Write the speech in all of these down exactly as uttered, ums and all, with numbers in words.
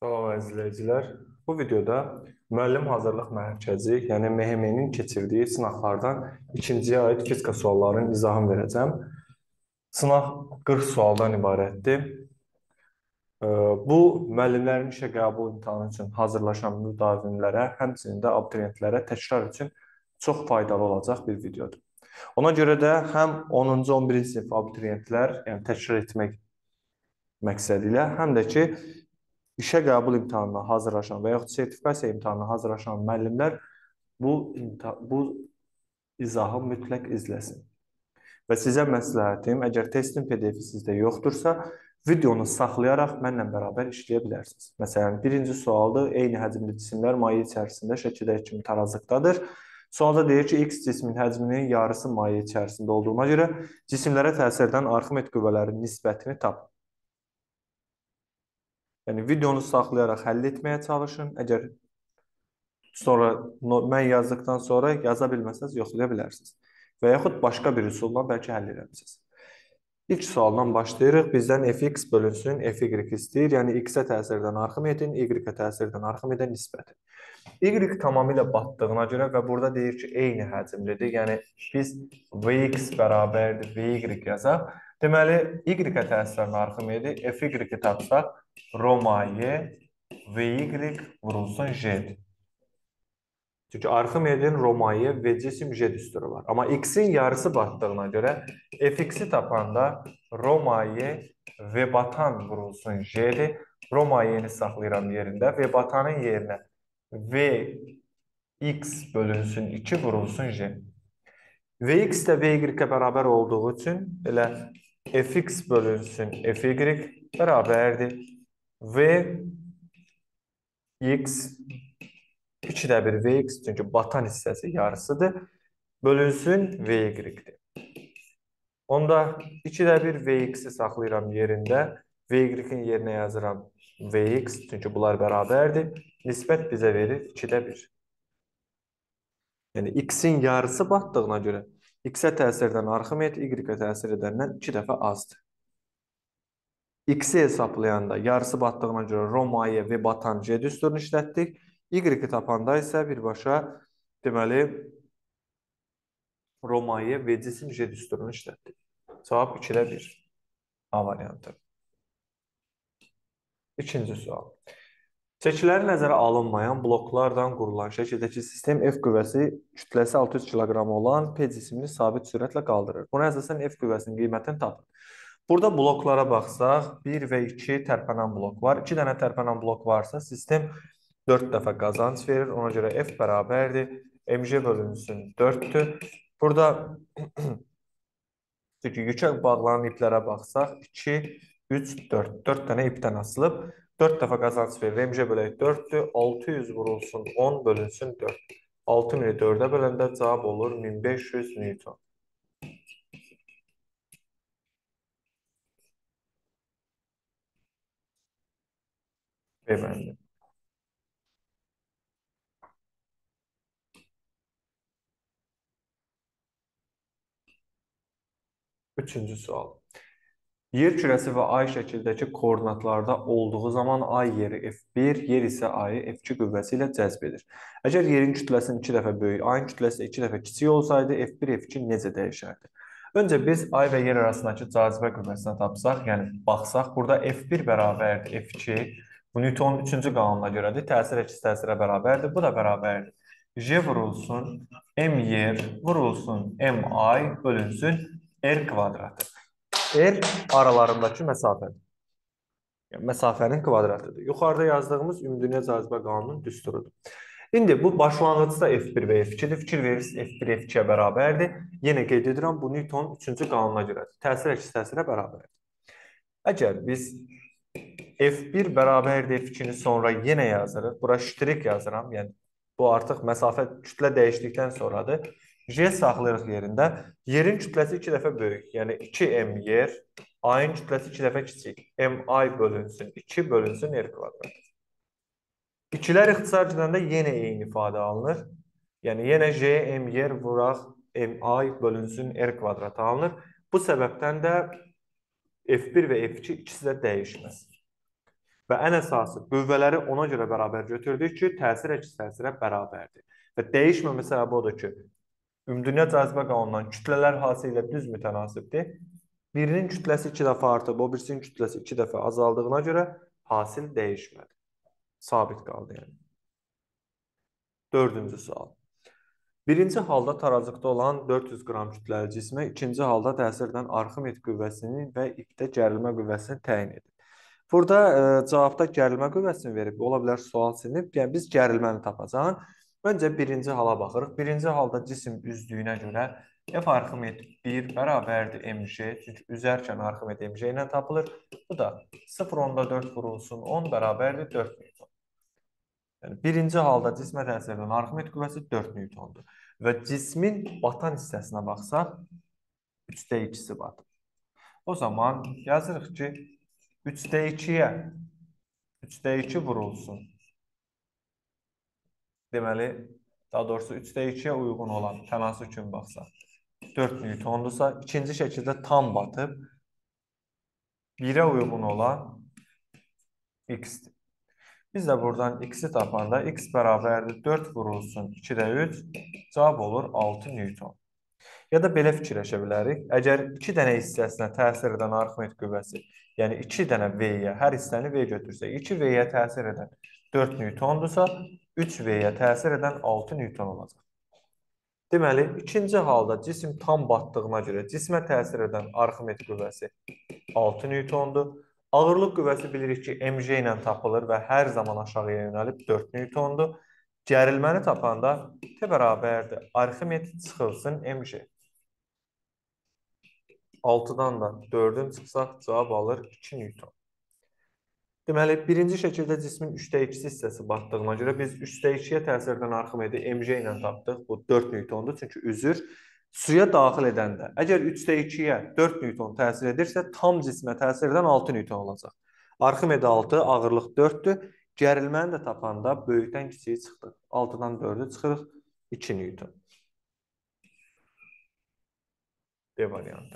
Salam əzizləyicilər. Bu videoda müəllim hazırlıq mərkəzi, yəni M H M-nin keçirdiyi sınaqlardan ikinciyə aid fizika suallarının izahını verəcəm. Sınaq qırx sualdan ibarətdir. Bu, müəllimlərin işə qəbul imtahanı üçün hazırlaşan müdavimlərə, həmçinin də abituriyentlərə təkrar üçün çox faydalı olacaq bir videodur. Ona görə də həm onuncu on birinci sinif abituriyentlər, yəni təkrar etmək məqsədi ilə, həm də ki, işə qəbul imtahanına hazırlaşan və yaxud sertifikasiya imtahanına hazırlaşan müəllimlər bu, bu izahı mütləq izləsin. Və sizə məsləhətim, əgər testin P D F-i sizdə yoxdursa, videonu saxlayaraq mənlə bərabər işləyə bilərsiniz. Məsələn, birinci sualdır, eyni həcmli cisimlər maye içərisində şəkildəki kimi tarazlıqdadır. Sualda deyir ki, X cismin həcminin yarısı maye içərisində olduğuna görə cisimlərə təsir edən Arximed qüvvələrinin nisbətini tapın. Yəni, videonu saxlayaraq həll etməyə çalışın. Əgər sonra mən yazdıqdan sonra yaza bilməsəniz, yoxlaya bilərsiniz. Və yaxud başqa bir üsulla bəlkə həll edərsiniz. İlk sualdan başlayırıq. Bizdən Fx bölünsün, Fy istəyir. Yəni, X-ə təsir edən Arximedin, Y-ə təsir edən Arximedin nisbəti. Y tamamilə batdığına görə və burada deyir ki, eyni həcmlidir. Yəni, biz Vx bərabərdir, Vy yazaq. Deməli, Y-ə təsir edən Arximedi, Fy tapsaq, Romaye, Vy vurulsun J'dir. Çünki Arximedin Romaye V cisim J düsturu var. Amma X-in yarısı batdığına görə Fx-i tapanda Romaye V batan vurulsun J'dir. Romayeni saxlayıram yerində. V batanın yerinə Vx bölünsün iki vurulsun J. Vx də Vy-ə bərabər olduğu üçün elə Fx bölünsün Fy bərabərdir. Vx ikidə bir Vx, çünki batan hissəsi yarısıdır, bölünsün Vy-dir. Onda ikidə bir Vx-i saxlayıram yerində, Vy-in yerinə yazıram Vx, çünki bunlar bərabərdir. Nisbət bizə verir ikidə bir. Yəni, X-in yarısı batdığına görə X-ə təsir edən Arximed, Y-ə təsir edəndən iki dəfə azdır. X-i hesablayanda yarısı batdığına görə Romaye və batan J düsturunu işlətdik. Y-i tapanda isə birbaşa deməli Romaye V cisim J düsturunu işlətdik. Cavab ikidə bir. A variantı. İkinci sual. Çəkiləri nəzərə alınmayan bloklardan qurulan şəkildəki sistem F qüvvəsi kütləsi altı yüz kiloqram olan P cisimini sabit sürətlə qaldırır. Buna əsasən F qüvvəsinin qiymətini tapın. Burada bloklara baxsaq, bir və iki tərpənən blok var. iki dənə tərpənən blok varsa, sistem dörd dəfə qazanc verir. Ona görə F bərabərdir. Mj bölünsün dörddür. Burada çünki yükə bağlanan iplərə baxsaq, iki, üç, dörd. dörd dənə ipdən asılıb. dörd dəfə qazanc verir. Mj bölək dörddür. altı yüz vurulsun on bölünsün dörd. altı mini dördə böləndə cavab olur min beş yüz Newton. Beğendim. Üçüncü sual. Yer kürəsi və ay şəkildəki koordinatlarda olduğu zaman ay yeri F bir, yer isə ayı F iki qüvvəsi ilə cəzb edir. Əgər yerin kütləsinin iki dəfə böyük, ayın kütləsi iki dəfə kiçik olsaydı, F bir, F iki necə dəyişərdi? Öncə biz ay və yer arasındakı cazibə qüvvəsini tapsaq, yəni baxsaq, burada F bir bərabərdir F iki, bu Newtonun üçüncü qanununa görədir, təsir əks təsirə bərabərdir, bu da bərabərdir. J vurulsun, M yer vurulsun, M ay bölünsün R kvadratı. R aralarındakı məsafədir. Yəni, məsafənin kvadratıdır. Yuxarıda yazdığımız ümumdünya cazibə qanunun düsturudur. İndi bu başlanğıcda F bir və F ikidir. Fikir verirsiniz, F bir F ikiyə bərabərdir. Yenə qeyd edirəm, bu Newtonun üçüncü qanununa görədir. Təsir əks təsirə bərabərdir. Əgər biz F bir bərabərdir F ikini sonra yenə yazırıq. Bura ştrik yazıram. Yəni, bu artıq məsafə kütlə dəyişdikdən sonradır. J saxlayırıq yerində. Yerin kütləsi iki dəfə böyük. Yəni, iki M yer, ayın kütləsi iki dəfə kiçik. M ay bölünsün iki bölünsün R kvadrat. İkilər ixtisar edəndə yenə eyni ifadə alınır. Yəni, yenə J, M yer vuraq, M ay bölünsün R kvadrat alınır. Bu səbəbdən də F bir və F iki ikisi də dəyişməz. Və ən əsası qüvvələri ona görə bərabər götürdük ki, təsir əks təsirə bərabərdir. Və dəyişməmə səbəbi odur ki, ümumdünya cazibə qanunundan kütlələr hasi ilə düz mütənasibdir. Birinin kütləsi iki dəfə artıb, o birisinin kütləsi iki dəfə azaldığına görə hasil dəyişmədi. Sabit qaldı yəni. Dördüncü sual. Birinci halda taracıqda olan dörd yüz qram kütləli cismə ikinci halda təsir edən Arximed qüvvəsini və ipdə gərilmə qüvvəsini təyin edin. Burada e, cavabda gərilmə qüvvəsini verib, ola bilər sual sinib, yəni biz gərilməni tapacağıq. Öncə birinci hala baxırıq. Birinci halda cisim üzdüyünə görə F Arximed bir bərabərdir mg, çünki üzərkən Arximed mg ilə tapılır. Bu da sıfır nöqtə onda dörd vurulsun on bərabərdir dörd newton. Yəni, birinci halda cismə təsir edən Arximed qüvvəsi dörd newtondur. Və cismin batan hissəsinə baxsaq, üçdə ikisi batır. O zaman yazırıq ki, üçdə ikiyə üçdə iki vurulsun. Deməli, daha doğrusu üçdə ikiyə uyğun olan tənasüb üçün baxsaq, dörd newtondursa, ikinci şəkildə tam batıb, birə uyğun olan x-dir. Biz də buradan x-i tapanda x bərabərdir dörd vurulsun ikidə üç, cavab olur altı newton. Ya da belə fikirləşə bilərik. Əgər iki dənə hissəsinə təsir edən Arximed qüvvəsi, yəni iki dənə V-yə, hər hissəni V götürsək, iki V-yə təsir edən dörd newtondursa, üç V-yə təsir edən altı newton olacaq. Deməli, ikinci halda cisim tam batdığına görə cismə təsir edən Arximed qüvvəsi altı newtondur. Ağırlıq qüvvəsi bilirik ki, mg ilə tapılır və hər zaman aşağıya yönəlib dörd newtondur. Gərilməni tapanda T bərabərdir Arximed çıxılsın mg. altıdan da dördün çıxsaq cavab alır iki newton. Deməli, birinci şəkildə cismin üçdə ikisi hissəsi batdığına görə biz üçdə ikiyə təsir edən Arximedi mg ilə tapdıq. Bu dörd newtondur, çünki üzür suya daxil edəndə. Əgər üçdə ikiyə dörd newton təsir edirsə, tam cismə təsir edən altı newton olacaq. Arximed altı, ağırlıq dörddür. Gərilməni də tapanda böyükdən kiçiyi çıxdıq. altıdan dördü çıxırıq, iki newton. D variantı.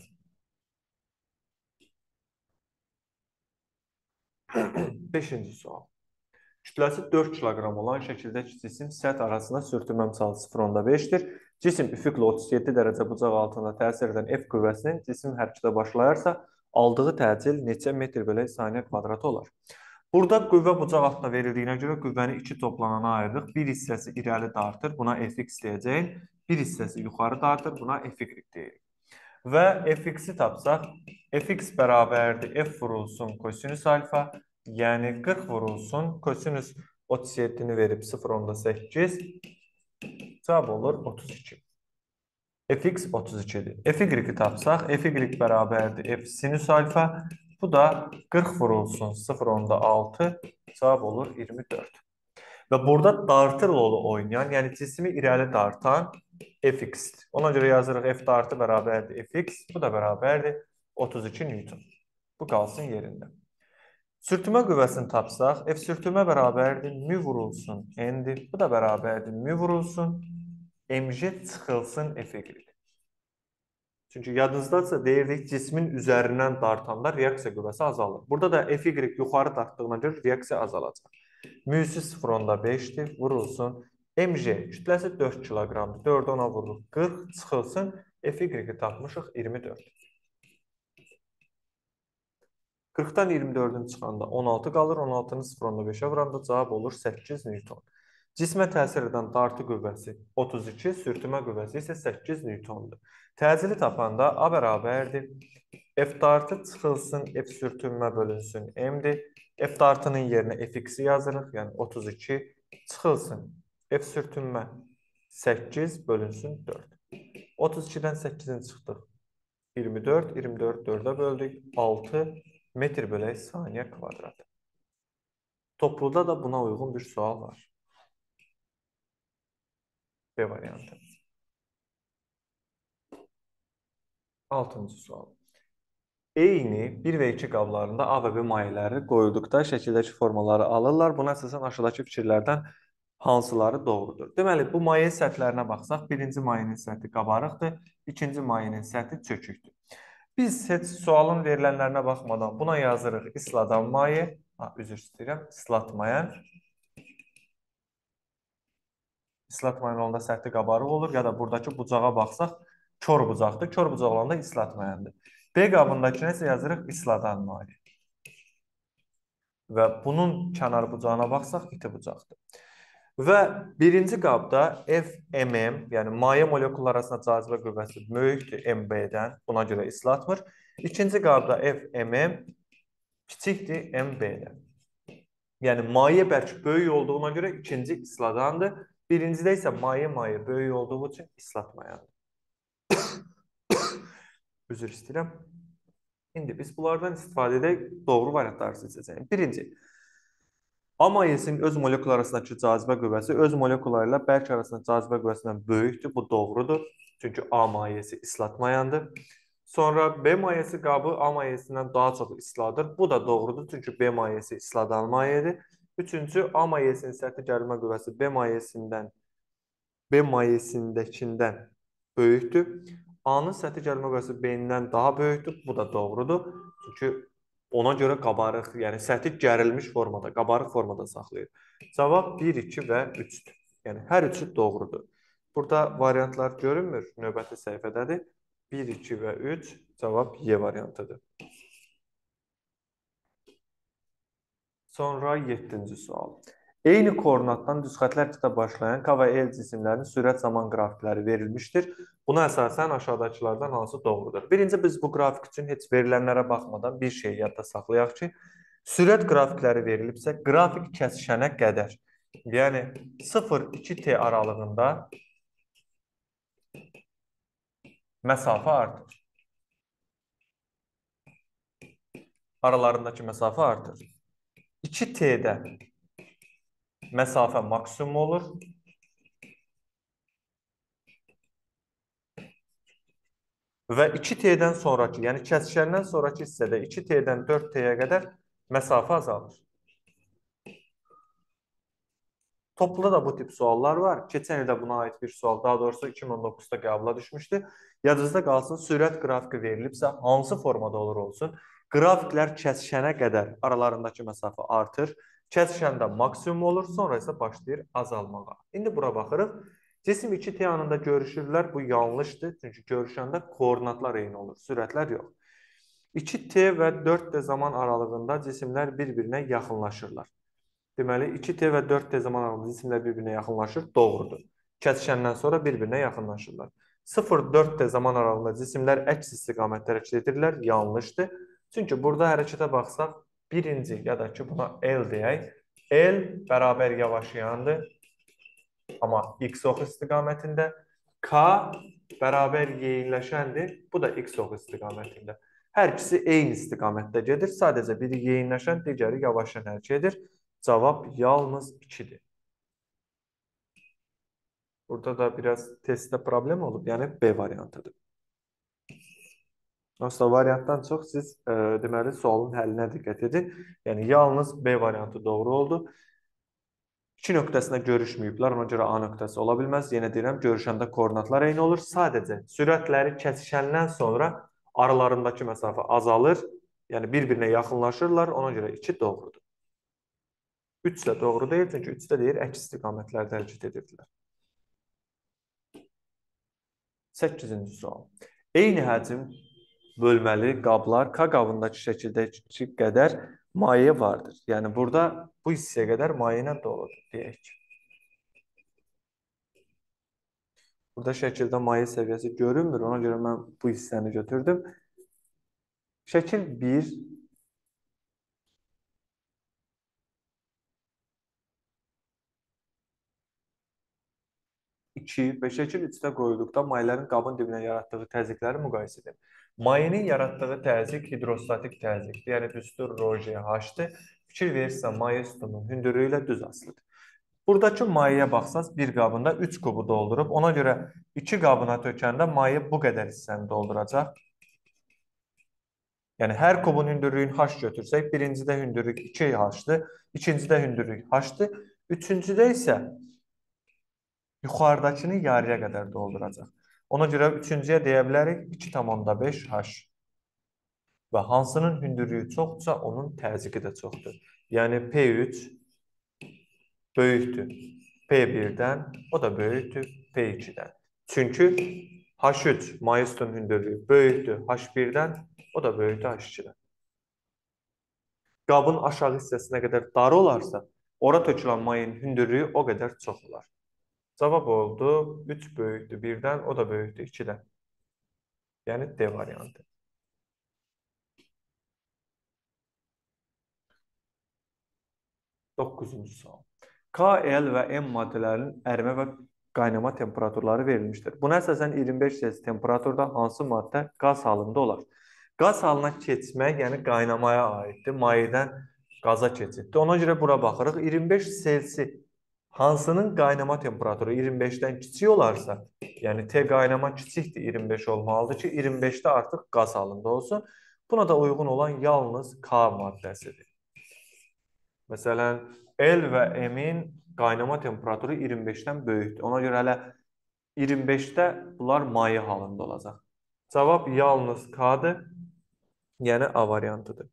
Beşinci sual. Kütləsi dörd kiloqram olan şəkildəki cisim səth arasında sürtünmə misalı sıfır nöqtə beşdir. Cisim üfüqlə otuz yeddi dərəcə bucaq altında təsir edən F qüvvəsinin cisim hərəkətə başlayarsa, aldığı təcil neçə metr bölək saniyə kvadratı olar? Burada qüvvə bucaq altında verildiyinə görə qüvvəni iki toplanana ayırırıq. Bir hissəsi irəli dartır, buna Fx deyəcəyik. Bir hissəsi yuxarı dartır, buna Fy deyirik. Və Fx-i tapsaq, Fx bərabərdir F vurulsun kosinüs alfa, yəni qırx vurulsun kosinüs otuz yeddini verib sıfır nöqtə səkkiz, cavab olur otuz iki. Fx otuz ikidir. Fy-i tapsaq, Fy bərabərdir F sinüs alfa, bu da qırx vurulsun sıfır nöqtə altı, cavab olur iyirmi dörd. Və burada dartır rolu oynayan, yəni cismi irəli dartan Fx-dir. Ona görə yazırıq F dartı bərabərdir Fx, bu da bərabərdir otuz iki newton. Bu qalsın yerində. Sürtünmə qüvvəsini tapsaq, F sürtünmə bərabərdir mü vurulsun n-dir, bu da bərabərdir mü vurulsun mg çıxılsın Fy. Çünki yadınızdadsa deyirdik cismin üzərindən dartanda reaksiya qüvvəsi azalır. Burada da Fy yuxarı dartdığına görə reaksiya azalacaq. Müsü sıfır nöqtə beşdir, vurulsun. Mg kütləsi dörd kiloqramdır. dörd ona vururuq, qırx çıxılsın. Fy tapmışıq iyirmi dörd. qırxdan iyirmi dördün çıxanda on altı qalır. on altını sıfır nöqtə beşə vuranda cavab olur səkkiz newton. Cismə təsir edən dartı qüvvəsi otuz iki, sürtünmə qüvvəsi isə səkkiz newtondur. Təcili tapanda A bərabərdir. F dartı çıxılsın, F sürtünmə bölünsün M-dir. F dartının yerinə Fx-i yazırıq, yəni otuz iki çıxılsın. F sürtünmə səkkiz bölünsün dörd. otuz ikidən səkkizin çıxdıq. iyirmi dörd, iyirmi dörd dördə böldük. altı metr bölək saniyə kvadrat. Topluda da buna uyğun bir sual var. B variantı. altıncı sual. Eyni bir və iki qablarında A və B mayeləri qoyulduqda şəkildəki formaları alırlar. Buna əsasən aşağıdakı fikirlərdən hansıları doğrudur? Deməli, bu maye səthlərinə baxsaq, birinci mayenin səthi qabarıqdır, ikinci mayenin səthi çökükdür. Biz heç sualın verilənlərinə baxmadan buna yazırıq isladan maye, Ha, üzr istəyirəm, islatmayan. İslatmayan olanda səthi qabarıq olur ya da buradakı bucağa baxsaq, kör bucaqdır. Kör bucaq olanda islatmayandır. B qabındakı nəsə yazırıq? İsladan maye. Və bunun kənar bucağına baxsaq, iti bucaqdır. Və birinci qabda F M M, yəni maye molekulları arasında cazibə qüvvəsi böyükdür M B-dən, buna görə islatmır. İkinci qabda F M M kiçikdir M B-dən. Yəni maye bərk böyük olduğuna görə ikinci isladandır. Birincidə isə maye maye böyük olduğu üçün islatmayandır. Üzr istəyirəm. İndi biz bunlardan istifadə edək, doğru variantları seçəcəyik. Birinci, A mayesinin öz molekul arasındakı cazibə qüvvəsi öz molekulları ilə bərk arasındakı cazibə qüvvəsindən böyükdür. Bu doğrudur. Çünki A mayesi islatmayandır. Sonra B mayesi qabı A mayesindən daha çox isladır. Bu da doğrudur. Çünki B mayesi isladan mayedir. Üçüncü, A mayesinin səthi gərilmə qüvvəsi B mayesindən B mayesindəkindən böyükdür. A-nın səthi gərilmə qüvvəsi B-dən daha böyükdür. Bu da doğrudur. Çünki ona görə qabarıq, yəni səthi gərilmiş formada, qabarıq formada saxlayır. Cavab bir, iki və üçdür. Yəni hər üçü doğrudur. Burada variantlar görünmür, növbəti səhifədədir. bir, iki və üç cavab Y variantıdır. Sonra yeddinci sual. Eyni koordinatdan düz xətlər tipdə başlayan K və L cisimlərinin sürət zaman qrafikləri verilmişdir. Buna əsasən aşağıdakılardan hansı doğrudur? Birinci, biz bu qrafik üçün heç verilənlərə baxmadan bir şey yadda saxlayaq ki, sürət qrafikləri verilibsə, qrafik kəsişənə qədər, yəni sıfır iki T aralığında məsafə artır. Aralarındakı məsafə artır. iki T'də məsafə maksimum olur. Və iki T'dən sonraki, yəni kəsişəndən sonraki hissədə iki T'dən dörd T'yə qədər məsafə azalır. Topluda da bu tip suallar var. Keçən ildə buna aid bir sual, daha doğrusu iki min on doqquzda qəbula düşmüşdü. Yadınızda qalsın, sürət qrafiki verilibsə, hansı formada olur olsun, qrafiklər kəsişənə qədər aralarındakı məsafə artır, kəsişəndə maksimum olur, sonra isə başlayır azalmağa. İndi bura baxırıq. Cisim iki T anında görüşürlər, bu yanlışdır. Çünki görüşəndə koordinatlar eyni olur, sürətlər yox. iki T və dörd T zaman aralığında cisimlər bir-birinə yaxınlaşırlar. Deməli, iki T və dörd T zaman aralığında cisimlər bir-birinə yaxınlaşır, doğrudur. Kəsişəndən sonra bir-birinə yaxınlaşırlar. sıfır dörd T zaman aralığında cisimlər əks istiqamətdə hərəkət edirlər, yanlışdır. Çünki burada hərəkətə baxsaq, birinci ya da ki, buna L deyək. L bərabər yavaşayandır. Amma x-ox istiqamətində. K bərabər yeyinləşəndir. Bu da x-ox istiqamətində. Hər ikisi eyni istiqamətdə gedir. Sadəcə biri yeyinləşən, digəri yavaşan hərəkət edir. Cavab yalnız ikidir. Burada da biraz testdə problem olub. Yəni B variantıdır. Aslında variantdan çox siz e, deməli sualın həllinə diqqət edin. Yəni yalnız B variantı doğru oldu. İki nöqtəsində görüşməyiblər, ona görə A nöqtəsi ola bilməz. Yenə deyirəm, görüşəndə koordinatlar eyni olur. Sadəcə sürətləri kəsişəndən sonra aralarındakı məsafə azalır. Yəni bir-birinə yaxınlaşırlar, ona görə iki doğrudur. üç də doğru deyil, çünki üç də deyir, əks istiqamətlərdə hərəkət edirdilər. səkkizinci sual. Eyni həcm bölməli qablar K qabındakı şəkildəki qədər maye vardır. Yəni burada bu hissəyə qədər maye ilə doludur, deyək. Burada şəkildə maye səviyyəsi görünmür, ona görə mən bu hissəni götürdüm. Şəkil bir iki və şəkil üçdə qoyulduqda mayələrin qabın dibinə yaratdığı təzyiqləri müqayisə edin. Mayenin yaratdığı təzyiq hidrostatik təzyiqdir, yəni düstur rho J H-dır. Fikir verirsə, maye sütunun hündürlüyü ilə düz asılıdır. Buradakı mayəyə baxsaz, bir qabında üç kubu doldurub, ona görə iki qabına tökəndə maye bu qədər hissəni dolduracaq. Yəni, hər kubun hündürlüyünü H götürsək, birincidə hündürlük iki H-dır, ikincidə hündürlük H-dır, üçüncüdə isə yuxarıdakını yarıya qədər dolduracaq. Ona görə üçüncüyə deyə bilərik iki tam onda beş H. və hansının hündürlüyü çoxdursa, onun təzyiqi də çoxdur. Yəni P üç böyükdür P birdən, o da böyükdür P ikidən. Çünki H üç mayüstün hündürlüyü böyükdür H birdən, o da böyükdür H ikidən. Qabın aşağı hissəsinə qədər dar olarsa, ora tökülən mayın hündürlüyü o qədər çox olar. Cavab oldu üç böyükdür birdən, o da böyükdür ikidən. Yəni D variantı. doqquzuncu sual. K, L və M maddələrinin ərimə və qaynama temperaturları verilmişdir. Buna əsasən iyirmi beş derece temperaturda hansı maddə qaz halında olar? Qaz halına keçmək, yəni qaynamaya aiddir. Mayedən qaza keçiddir. Ona görə bura baxırıq. iyirmi beş Selsi hansının qaynama temperaturu iyirmi beşdən kiçik olarsa, yəni T qaynama kiçikdir, iyirmi beş olmalıdır ki, iyirmi beşdə artıq qaz halında olsun. Buna da uyğun olan yalnız K maddəsidir. Məsələn, L və M-in qaynama temperaturu iyirmi beşdən böyükdür. Ona görə hələ iyirmi beşdə bunlar maye halında olacaq. Cavab yalnız K-dır, yəni A variantıdır.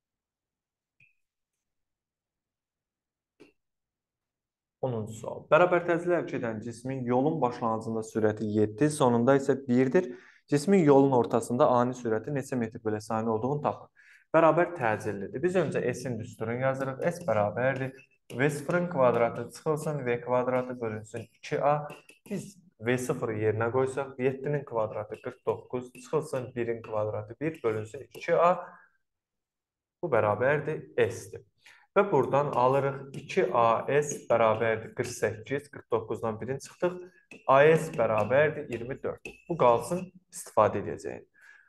onuncu sual. Bərabər tezliyə əldə edən cismin yolun başlanğıcında sürəti yeddi, sonunda isə birdir. Cismin yolun ortasında ani sürəti neçə metr bölü saniyə olduğunu tapın. Bərabər təcillidir. Biz öncə S-in düsturunu yazırıq. S bərabərdir. V sıfırın kvadratı çıxılsın, V kvadratı bölünsün iki A. Biz V sıfırı yerinə qoysaq, yeddinin kvadratı qırx doqquz, çıxılsın birin kvadratı bir, bölünsün iki A. Bu bərabərdir S-dir. Və buradan alırıq iki A S bərabərdir qırx səkkiz, qırx doqquzdan birini çıxdıq. A S bərabərdir iyirmi dörd. Bu qalsın, istifadə edəcəyik.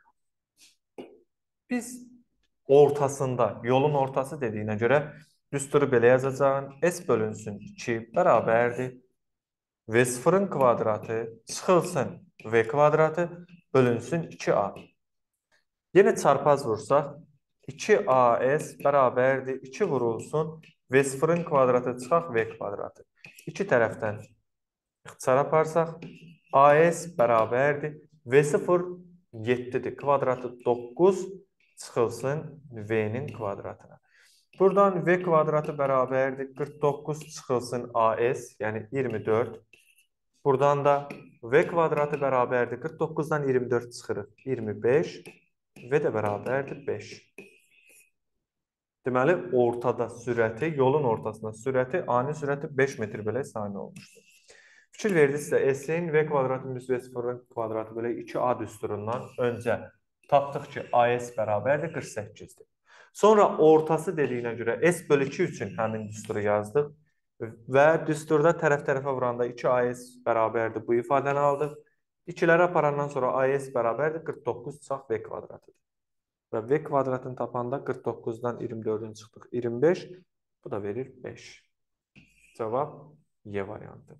Biz ortasında, yolun ortası dediyinə görə düsturu belə yazacağım. S bölünsün iki bərabərdir. V sıfırın kvadratı çıxılsın V kvadratı bölünsün iki A. Yenə çarpaz vursaq, iki A S bərabərdir iki vurulsun V sıfırın kvadratı çıxaq V kvadratı. İki tərəfdən ixtisar aparsaq, A S bərabərdir V sıfır yeddidir. Kvadratı doqquz çıxılsın V-nin kvadratına. Buradan V kvadratı bərabərdir qırx doqquz çıxılsın A S, yəni iyirmi dörd. Buradan da V kvadratı bərabərdir qırx doqquzdan iyirmi dörd çıxırıq iyirmi beş. V də bərabərdir beş. Deməli, ortada sürəti, yolun ortasında sürəti, ani sürəti beş metr bölü saniyə olmuşdur. Fikir verdinizsə, S-in V kvadratı minus V sıfırın kvadratı bölü iki A düsturundan öncə tapdıq ki, A S bərabərdir qırx səkkizdir. Sonra ortası dediyinə görə S bölü iki üçün həmin düsturu yazdıq və düsturda tərəf-tərəfə vuranda iki A S bərabərdir bu ifadəni aldıq. İkiləri aparandan sonra A S bərabərdir qırx doqquz çıxaq V kvadratıdır. Və V kvadratını tapanda qırx doqquzdan iyirmi dördün çıxdıq iyirmi beş. Bu da verir beş. Cavab Y variantı.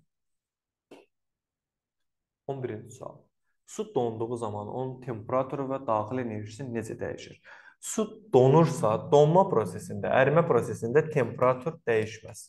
on birinci sual. Su donduğu zaman onun temperaturu və daxil enerjisi necə dəyişir? Su donursa, donma prosesində, ərimə prosesində temperatur dəyişməz.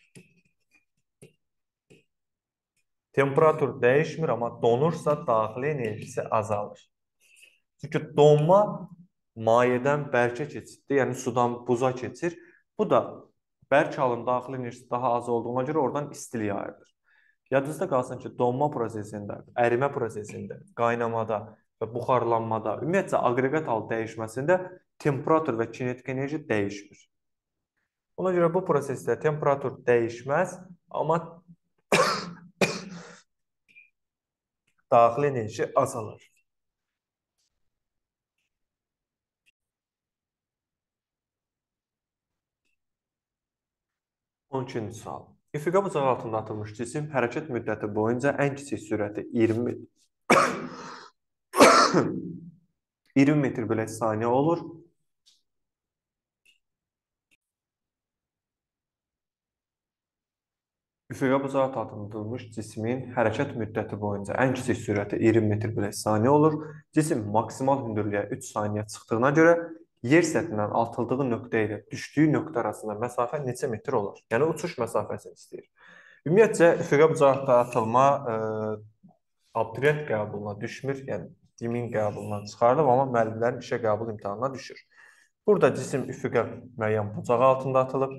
Temperatur dəyişmir, amma donursa daxili enerjisi azalır. Çünki donma mayədən bərkə keçiddir, yəni sudan buza keçir. Bu da bərk halın daxili enerjisi daha az olduğuna görə oradan istilik ayrılır. Yadınızda qalsın ki, donma prosesində, ərimə prosesində, qaynamada və buxarlanmada, ümumiyyətlə aqreqat hal dəyişməsində temperatur və kinetik enerji dəyişmir. Ona görə bu prosesdə temperatur dəyişməz, amma daxili enerji azalır. on ikinci sual. İfiqa bucağı altında atılmış cisim hərəkət müddəti boyunca ən kiçik sürəti iyirmi iyirmi metr bölü saniyə olur. Üfüqə bucağı altında atılmış cismin hərəkət müddəti boyunca ən kiçik sürəti iyirmi metr bölü saniyə olur. Cisim maksimal hündürlüyə üç saniyə çıxdığına görə yer səthindən atıldığı nöqtə ilə düşdüyü nöqtə arasında məsafə neçə metr olur? Yəni uçuş məsafəsini istəyir. Ümumiyyətcə üfüqə bucağı atılma e, abituriyent qəbuluna düşmür. Yəni Dimin qəbulundan çıxarılıb, amma müəllimlərin işə qəbul imtahanına düşür. Burada cisim üfüqə müəyyən bucağı altında atılıb.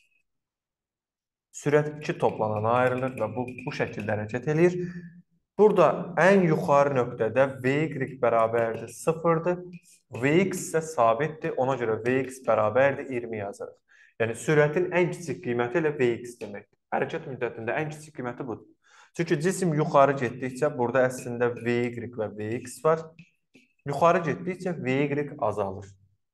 Sürət iki toplanana ayrılır və bu, bu şəkildə hərəkət eləyir. Burada ən yuxarı nöqtədə Vy bərabərdir sıfırdır. Vx isə sabitdir. Ona görə Vx bərabərdir iyirmi yazırıq. Yəni sürətin ən kiçik qiyməti elə Vx deməkdir. Hərəkət müddətində ən kiçik qiyməti budur. Çünki cisim yuxarı getdikcə burada əslində Vy və Vx var. Yuxarı getdikcə Vy azalır.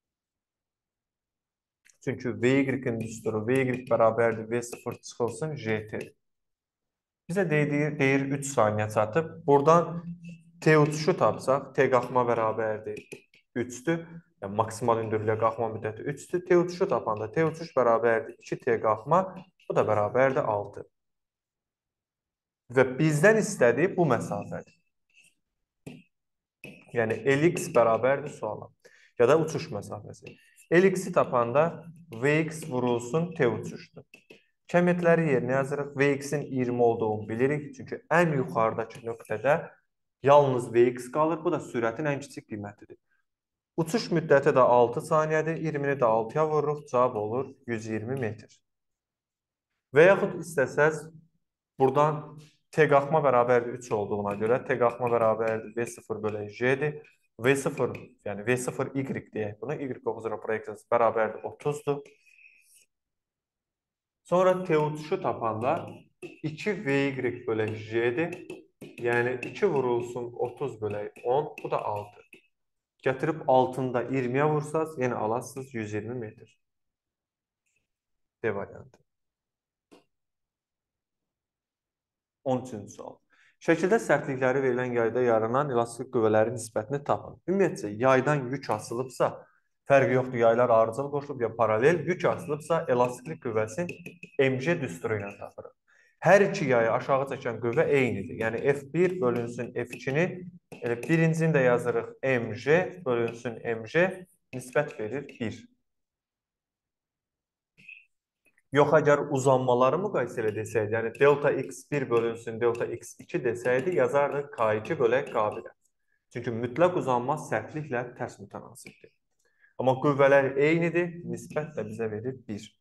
Çünki Vy-in düsturu Vy bərabərdir V sıfır çıxılsın J T. Bizə deyir, deyir üç saniyə çatıb. Buradan T uçuşu tapsaq, T qalxma bərabərdir üçdür. Yəni maksimal hündürlüyə qalxma müddəti üçdür. T uçuşu tapanda T uçuş bərabərdir iki T qalxma, bu da bərabərdir altı. Və bizdən istədiyi bu məsafədir. Yəni Lx bərabərdir suala. Ya da uçuş məsafəsi. Lx-i tapanda Vx vurulsun T uçuşdur. Kəmiyyətləri yerinə yazırıq. Vx-in iyirmi olduğunu bilirik. Çünki ən yuxarıdakı nöqtədə yalnız Vx qalır. Bu da sürətin ən kiçik qiymətidir. Uçuş müddəti də altı saniyədir. iyirmini də altıya vururuq. Cavab olur yüz iyirmi metr. Və yaxud istəsəz buradan T qalxma bərabərdir üç olduğuna görə T qalxma bərabərdir V sıfır bölü J-dir. V sıfır, yəni V sıfır Y deyək bunu. Y üzrə proyeksiyası bərabərdir otuzdur. Sonra T uçuşu tapanda iki Vy bölü J'dir. Yəni iki vurulsun otuz bölü on, bu da altı. Gətirib altında iyirmiyə vursaz, yenə alasınız yüz iyirmi metr. D variantı. on üçüncü sual. Şəkildə sərtlikləri verilən yayda yaranan elastik qüvvələrin nisbətini tapın. Ümumiyyətcə, yaydan yük asılıbsa, fərqi yoxdur, yaylar arıcıl qoşulub ya paralel, yük asılıbsa, elastiklik qüvvəsi M G düsturu ilə tapırıq. Hər iki yayı aşağı çəkən qüvvə eynidir. Yəni F bir bölünsün F ikini, elə birincini də yazırıq M G bölünsün M G, nisbət verir bir. Yox, əgər uzanmaları müqayisə ilə desəydi, yəni delta x bir bölünsün delta x iki desəydi, yazardıq K iki bölək K birə. Çünki mütləq uzanma sərtliklə tərs mütənasibdir. Amma qüvvələr eynidir, nisbət də bizə verir bir.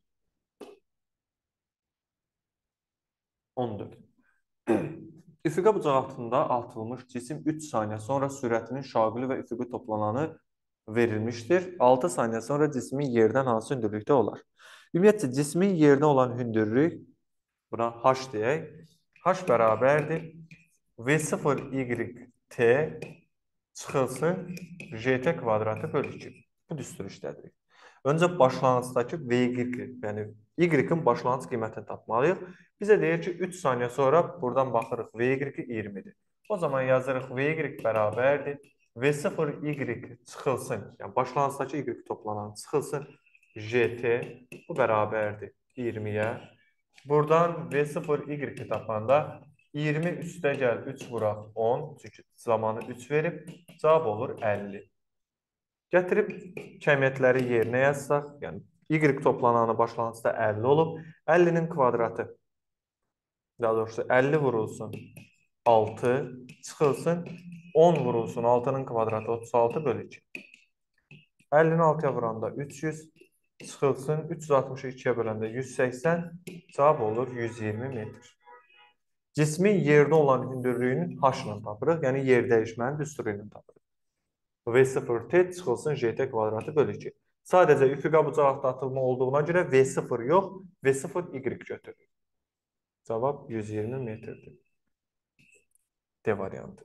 on dörd. Üfüqə bucağı altında atılmış cisim üç saniyə sonra sürətinin şaqili və üfüqi toplananı verilmişdir. altı saniyə sonra cismin yerdən hansı hündürlükdə olar? Ümumiyyətcə, cismin yerdə olan hündürlük, buna H deyək, H bərabərdir V sıfır Y T çıxılsın J T kvadratı bölü iki. Bu düstur işlədirik. Öncə başlanğıcdakı V Y, yəni Y-in başlanğıc qiymətini tapmalıyıq. Bizə deyir ki, üç saniyə sonra buradan baxırıq V Y iyirmidir. O zaman yazırıq V Y bərabərdir V sıfır Y çıxılsın, yəni başlanğıcdakı Y toplanan çıxılsın J T, bu bərabərdir iyirmiyə. Buradan V sıfır Y tapanda iyirmi üstə gəl üç vuraq on, çünki zamanı üç verib, cavab olur əlli. Gətirib kəmiyyətləri yerinə yazsaq, yəni Y toplananı başlanğıcda əlli olub, əllinin kvadratı, daha doğrusu əlli vurulsun altı, çıxılsın on vurulsun altının kvadratı otuz altı bölü iki. əllini altıya vuranda üç yüz, çıxılsın üç yüz altmışı ikiyə böləndə yüz səksən, cavab olur yüz iyirmi metr. Cismin yerdə olan hündürlüyünün H ilə tapırıq, yəni yer dəyişmənin düsturu ilə tapırıq. V sıfır T çıxılsın J T kvadratı bölü iki. Sadəcə üfüqə bucaq atılma olduğuna görə V sıfır yox, V sıfır Y götürürük. Cavab yüz iyirmi metrdir. D variantı.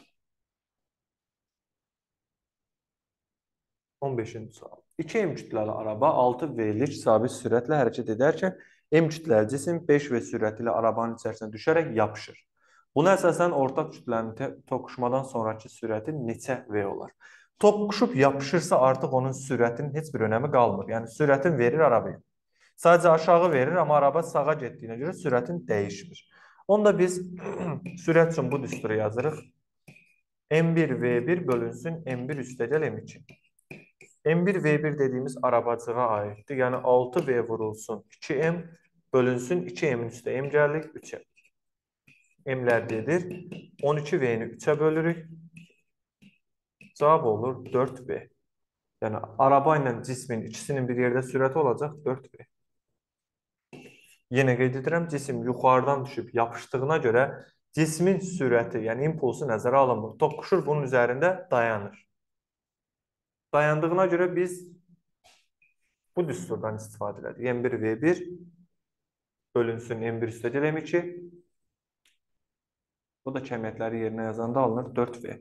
on beşinci sual. iki M kütləli araba altı V-lik sabit sürətlə hərəkət edərkən M kütləli cisim beş V sürəti ilə arabanın içərisinə düşərək yapışır. Buna əsasən ortaq kütlənin toqquşmadan sonraki sürəti neçə V olar? Toqquşub yapışırsa artıq onun sürətinin heç bir önəmi qalmır. Yəni sürətin verir arabaya. Sadəcə aşağı verir, amma araba sağa getdiyinə görə sürətin dəyişmir. Onda biz sürət üçün bu düsturu yazırıq. M bir V bir bölünsün M bir üstəgəl M iki. M bir V bir dediyimiz arabacığa aiddir. Yəni altı V vurulsun iki M bölünsün iki M'in üstə M gəlirik üç M. M'lər gedir. on iki V-ni üçə bölürük. Cavab olur dörd B. Yəni araba ilə cismin ikisinin bir yerdə sürəti olacaq dörd B. Yenə qeyd edirəm, cisim yuxarıdan düşüb yapışdığına görə cismin sürəti, yəni impulsu nəzərə alınmır. Toqquşur bunun üzərində dayanır. Dayandığına görə biz bu düsturdan istifadə edirik. M bir V bir bölünsün M bir üstəgəl M iki. Bu da kəmiyyətləri yerinə yazanda alınır dörd V.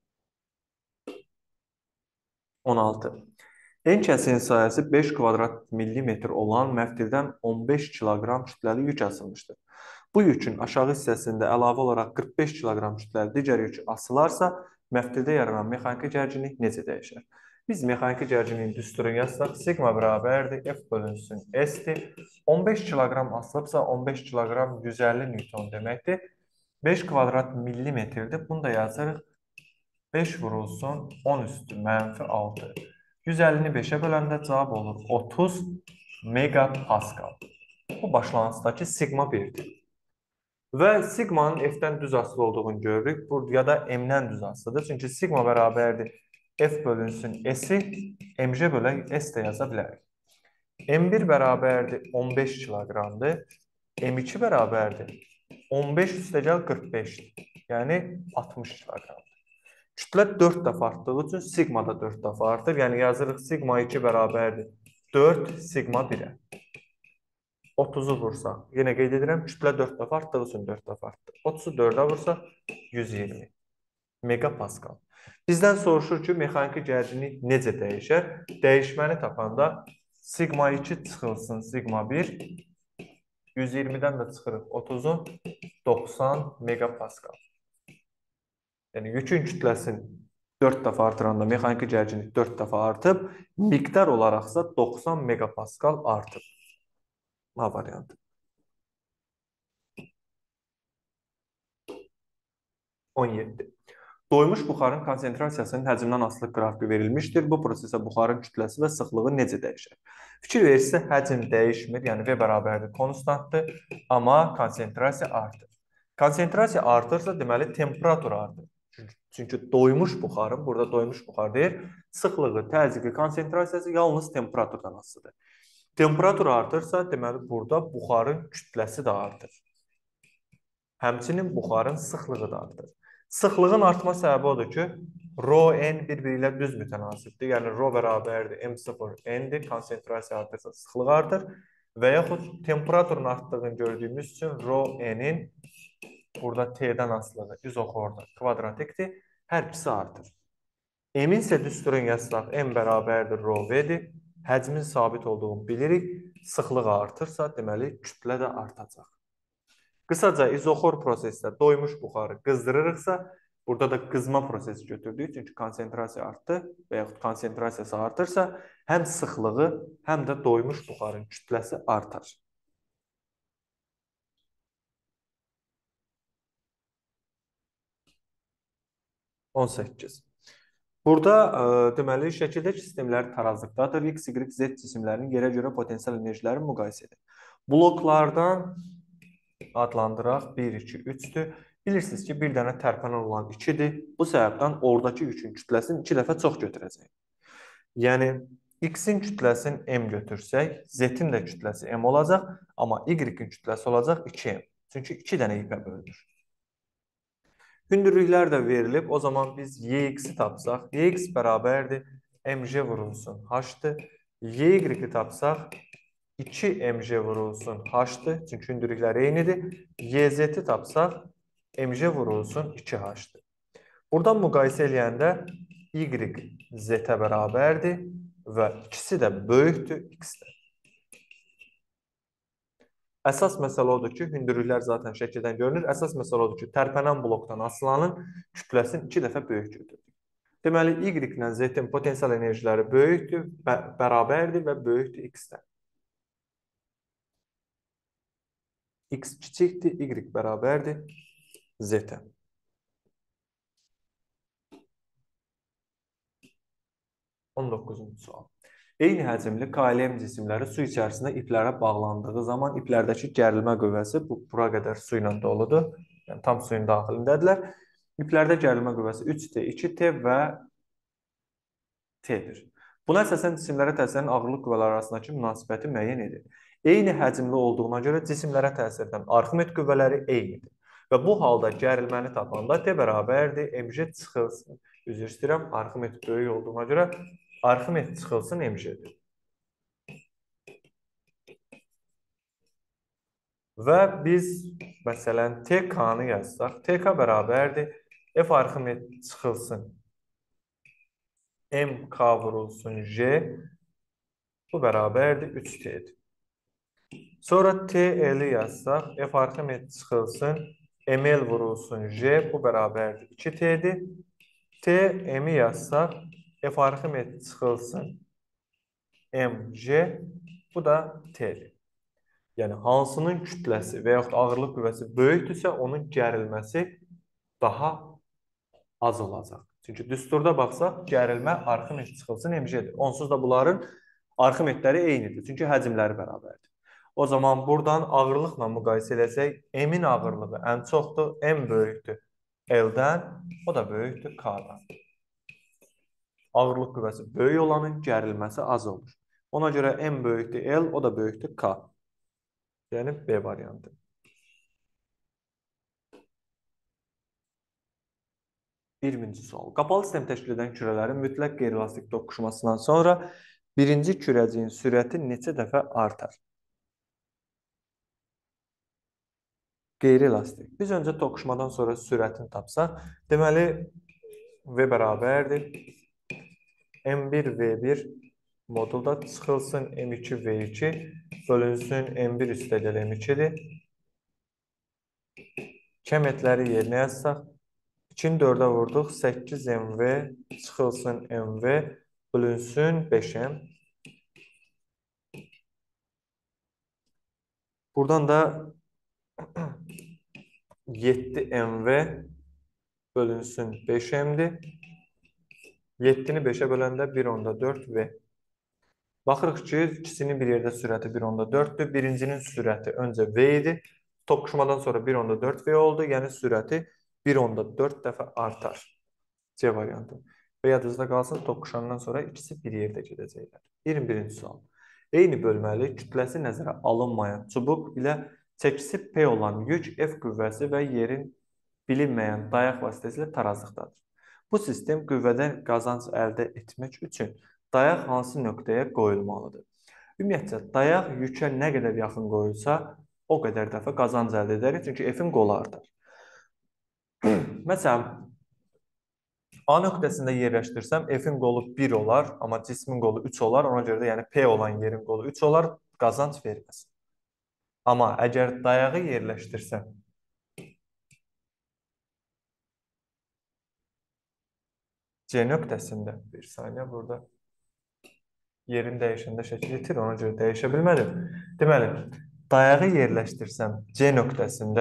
on altı. En kəsiyin sayəsi beş kvadrat millimetr olan məftildən on beş kiloqram kütləli yük asılmışdır. Bu yükün aşağı hissəsində əlavə olaraq qırx beş kiloqram kütləli digər yük asılarsa, məftildə yaranan mexaniki gərginlik necə dəyişər? Biz mexaniki gərginliyin düsturunu yazsaq, sigma bərabərdir, F bölünsün S-dir. on beş kiloqram asılıbsa, on beş kiloqram yüz əlli newton deməkdir. beş kvadrat millimetrdir. Bunu da yazırıq. beş vurulsun on üstü mənfi altı. yüz əllini beşə böləndə cavab olur otuz megapaskal. Bu başlanğıcdakı sigma birdir. Və sigmanın F-dən düz asılı olduğunu görürük. Burada ya da M-dən düz asılıdır. Çünki sigma bərabərdir F bölünsün S-i M J bölək S də yaza bilərik. M bir bərabərdir on beş kiloqramdır. M iki bərabərdir on beş üstəgəl qırx beşdir. Yəni altmış kiloqram. Kütlə dörd dəfə artdığı üçün sigma da dörd dəfə artır. Yəni yazırıq sigma iki bərabərdir dörd sigma birə. otuzu vursaq, yenə qeyd edirəm, kütlə dörd dəfə artdığı üçün dörd dəfə artdı. otuzu dördə vursaq yüz iyirmi megapaskal. Bizdən soruşur ki, mexaniki gərginlik necə dəyişər? Dəyişməni tapanda sigma iki çıxılsın sigma bir, yüz iyirmidən də çıxırıq otuzun doxsan megapaskal. Yəni yükün kütləsini dörd dəfə artıranda mexaniki gərginlik dörd dəfə artıb, miqdar olaraqsa doxsan megapaskal artıb. A variantı. on yeddi. Doymuş buxarın konsentrasiyasının həcmdən asılı qrafiki verilmişdir. Bu prosesə buxarın kütləsi və sıxlığı necə dəyişər? Fikir verirsə, həcm dəyişmir, yəni V bərabərdir konstantdır, amma konsentrasiya artır. Konsentrasiya artırsa, deməli temperatur artır. Çünki doymuş buxarın, burada doymuş buxar deyir, sıxlığı, təzyiqi, konsentrasiyası yalnız temperaturdan asılıdır. Temperatur artırsa, deməli burada buxarın kütləsi də artır. Həmçinin buxarın sıxlığı da artır. Sıxlığın artma səbəbi odur ki, rho n bir-biri ilə düz mütənasibdir. Yəni rho bərabərdir M sıfır N-dir. Konsentrasiya artırsa sıxlıq artır və yaxud temperaturun artdığını gördüyümüz üçün rho n-in burada T-dən asılıdır. İzoxorda kvadratikdir. Hər ikisi artır. M-in isə düsturunu yazsaq, M bərabərdir rho V-dir. Həcmin sabit olduğunu bilirik. Sıxlıq artırsa, deməli kütlə də artacaq. Qısaca izoxor prosesdə doymuş buxarı qızdırırıqsa, burada da qızma prosesi götürdük. Çünki konsentrasiya artdı və yaxud konsentrasiyası artırsa, həm sıxlığı, həm də doymuş buxarın kütləsi artar. on səkkiz. Burada ə, deməli şəkildəki sistemlər tarazlıqdadır. X, Y, Z cisimlərinin yerə görə potensial enerjiləri müqayisə edir. Bloklardan adlandıraq bir, iki, üçdür. Bilirsiniz ki, bir dənə tərpənən olan ikidir. Bu səbəbdən oradakı yükün kütləsini iki dəfə çox götürəcək. Yəni, X-in kütləsini M götürsək, Z-in də kütləsi M olacaq, amma Y-in kütləsi olacaq iki M. Çünki iki dənə ipə bölünür. Hündürlüklər də verilib. O zaman biz Y X-i tapsaq, Y X bərabərdir M J vurulsun H-dır. Y Y-i tapsaq, iki M J vurulsun H-dır. Çünki hündürlüklər eynidir. Y Z-i tapsaq, M J vurulsun iki H-dır. Buradan müqayisə eləyəndə Y Z-ə bərabərdir və ikisi də böyükdür X-də. Əsas məsələ odur ki, hündürlüklər zaten şəkildən görünür. Əsas məsələ odur ki, tərpənən blokdan asılanın kütləsini iki dəfə böyük götürdük. Deməli, Y ilə Z-in potensial enerjiləri böyükdür, bə bərabərdir və böyükdür X-dən. X kiçikdir, Y bərabərdir Z-ə. on doqquzuncu sual. Eyni həcmli K L M cisimləri su içərisində iplərə bağlandığı zaman iplərdəki gərilmə qüvvəsi bu, bura qədər su ilə doludur. Yəni tam suyun daxilindədirlər. İplərdə gərilmə qüvvəsi üç T, iki T və T-dir. Buna əsasən cisimlərə təsirin ağırlıq qüvvələri arasındakı münasibəti müəyyən edir. Eyni həcmli olduğuna görə cisimlərə təsir edən Arximed qüvvələri eynidir. Və bu halda gərilməni tapanda T bərabərdir mg çıxılsın. Üzr istəyirəm, Arximed böyük olduğuna görə Arximed çıxılsın mg'dir. Və biz məsələn T K-nı yazsaq, T K bərabərdir F Arximed çıxılsın M K vurulsun J, bu bərabərdir üç T'dir. Sonra T L-i yazsaq, F Arximed çıxılsın M L vurulsun J, bu bərabərdir iki T'dir. T M-i yazsaq, F Arximed çıxılsın M J, bu da T'dir. Yəni, hansının kütləsi və yaxud ağırlıq qüvvəsi böyükdürsə, onun gərilməsi daha az olacaq. Çünki düsturda baxsaq, gərilmə Arximed çıxılsın mg'dir. Onsuz da bunların Arximedləri eynidir. Çünki həcmləri bərabərdir. O zaman buradan ağırlıqla müqayisə eləsək, M-in ağırlığı ən çoxdur, M böyükdür L-dən, o da böyükdür K-dan. Ağırlıq qüvvəsi böyük olanın gərilməsi az olur. Ona görə M böyükdür L, o da böyükdür K. Yəni B variantı. iyirminci sual. Qapalı sistem təşkil edən kürələrin mütləq qeyri-elastik toqquşmasından sonra birinci kürəciyin sürəti neçə dəfə artar? Qeyri-elastik. Biz öncə toqquşmadan sonra sürətini tapsaq, deməli V bərabərdir M bir V bir modulda çıxılsın M iki V iki bölünsün M bir üstəgəl M ikidir. Kəmetləri yerinə yazsaq, ikini dördə vurduq, səkkiz M V çıxılsın M V bölünsün beş M. Buradan da yeddi M V bölünsün beş M'dir. yeddini beşə böləndə bir onda dörd V. Baxırıq ki, ikisinin bir yerdə sürəti bir onda dörddür. Birincinin sürəti öncə V idi. Toqquşmadan sonra bir onda dörd V oldu. Yəni sürəti bir onda dörd dəfə artar. C variantı. Və yadınızda qalsın, toqquşandan sonra ikisi bir yerdə gedəcəklər. iyirmi birinci sual. Eyni bölməli kütləsi nəzərə alınmayan çubuq ilə çəkisi P olan yük F qüvvəsi və yerin bilinməyən dayaq vasitəsilə tarazlıqdadır. Bu sistem qüvvədən qazanc əldə etmək üçün dayaq hansı nöqtəyə qoyulmalıdır? Ümumiyyətlə, dayaq yükə nə qədər yaxın qoyulsa, o qədər dəfə qazanc əldə edərik, çünki F-in qolu artar. Məsələn, A nöqtəsində yerləşdirsəm, F-in qolu bir olar, amma cismin qolu üç olar. Ona görə də yəni P olan yerin qolu üç olar, qazanc verməz. Amma əgər dayağı yerləşdirsəm, C nöqtəsində, bir saniyə burada yerin dəyişəndə şəkil itir, ona görə dəyişə bilmədim. Deməli, dayağı yerləşdirsəm C nöqtəsində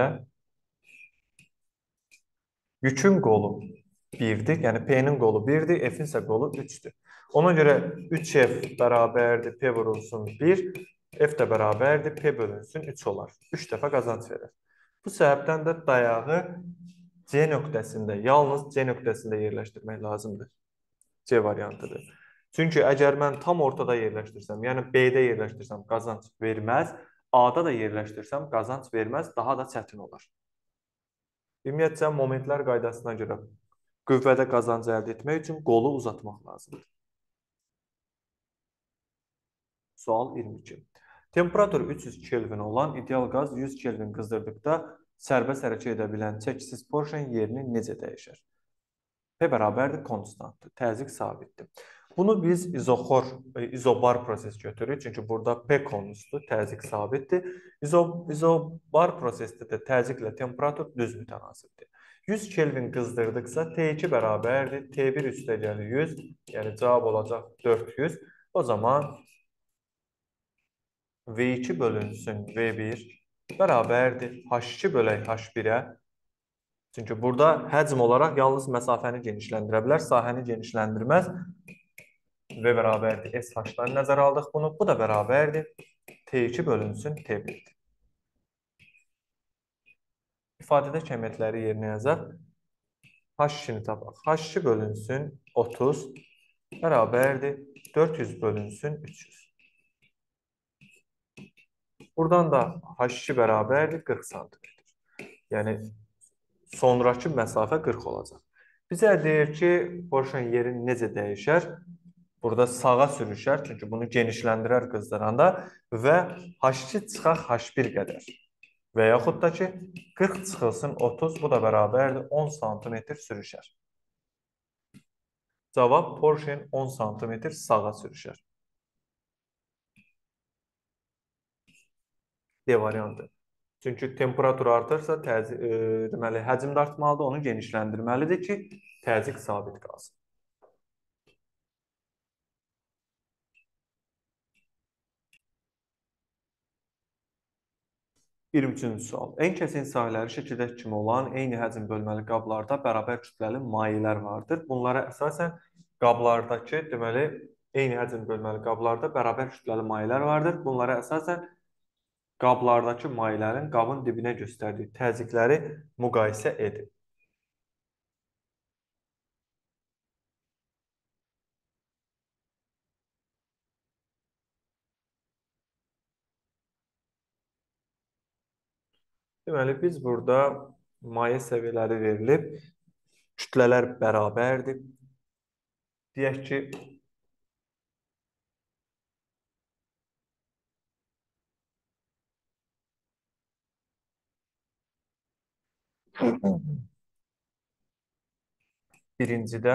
yükün qolu birdir, yəni P-nin qolu birdir, F-in isə qolu üçdür. Ona görə üç F bərabərdir P vurulsun bir, F də bərabərdir P bölünsün üç olar. üç dəfə qazanc verir. Bu səbəbdən də dayağı C nöqtəsində, yalnız C nöqtəsində yerləşdirmək lazımdır. C variantıdır. Çünki əgər mən tam ortada yerləşdirsəm, yəni B-də yerləşdirsəm qazanc verməz, A-da da yerləşdirsəm qazanc verməz, daha da çətin olar. Ümumiyyətcə, momentlər qaydasına görə qüvvədə qazanc əldə etmək üçün qolu uzatmaq lazımdır. Sual iyirmi iki. Temperatur üç yüz Kelvin olan ideal qaz yüz Kelvin qızdırdıqda sərbəst hərəkət edə bilən çəkisiz porşen yerini necə dəyişər? P bərabərdir konstantdır, təzyiq sabitdir. Bunu biz izoxor, izobar proses götürürük. Çünki burada P konustur, təzyiq sabitdir. İzo, izobar prosesdə də təzyiqlə temperatur düz mütənasibdir. yüz Kelvin qızdırdıqsa T iki bərabərdir T bir üstəgəl yüz, yəni cavab olacaq dörd yüz. O zaman V iki bölünsün V bir bərabərdir H iki bölək H birə. Çünki burada həcm olaraq yalnız məsafəni genişləndirə bilər, sahəni genişləndirməz. V bərabərdir S H-dan nəzərə aldıq bunu. Bu da bərabərdir T iki bölünsün T birdir. İfadədə kəmiyyətləri yerinə yazaq. H ikini tapaq. H iki bölünsün otuz. bərabərdir dörd yüz bölünsün üç yüz. Buradan da h iki bərabərdir qırx santimetr. Yəni sonrakı məsafə qırx olacaq. Bizə deyir ki, porşun yeri necə dəyişər? Burada sağa sürüşər, çünki bunu genişləndirər qızdıranda və h iki çıxaq h bir qədər. Və yaxud da ki, qırx çıxılsın otuz, bu da bərabərdir on santimetr sürüşər. Cavab porşun on santimetr sağa sürüşər. D variantı. Çünki temperatur artırsa, təzyiq, e, deməli, həcm də artmalıdır, onu genişləndirməlidir ki, təzyiq sabit qalsın. iyirmi üçüncü sual. Ən kəsin sahələri şəkildəki kimi olan eyni həcm bölməli qablarda bərabər kütləli mayelər vardır. Bunlara əsasən qablardakı, deməli, eyni həcm bölməli qablarda bərabər kütləli mayelər vardır. Bunlara əsasən qablardakı mayələrin qabın dibinə göstərdiyi təzyiqləri müqayisə edin. Deməli, biz burada maye səviyyələri verilib, kütlələr bərabərdir. Deyək ki, birincidə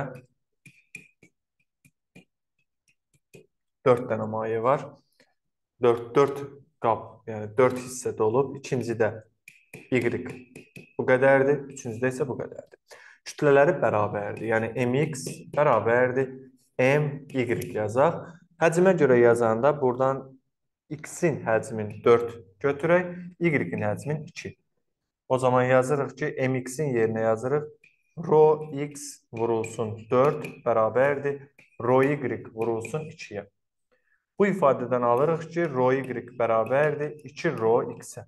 dörd dənə maye var. dörd, dörd qab, yəni dörd hissədə olub. İkincidə Y bu qədərdir, üçüncüdə isə bu qədərdir. Kütlələri bərabərdir. Yəni mx bərabərdir my yazaq. Həcmə görə yazanda buradan x-in həcmin dörd götürək, y-in həcmin iki. O zaman yazırıq ki, mx-in yerinə yazırıq rho x vurulsun dörd bərabərdir rho y vurulsun ikiyə. Bu ifadədən alırıq ki, rho y bərabərdir iki rho x-ə.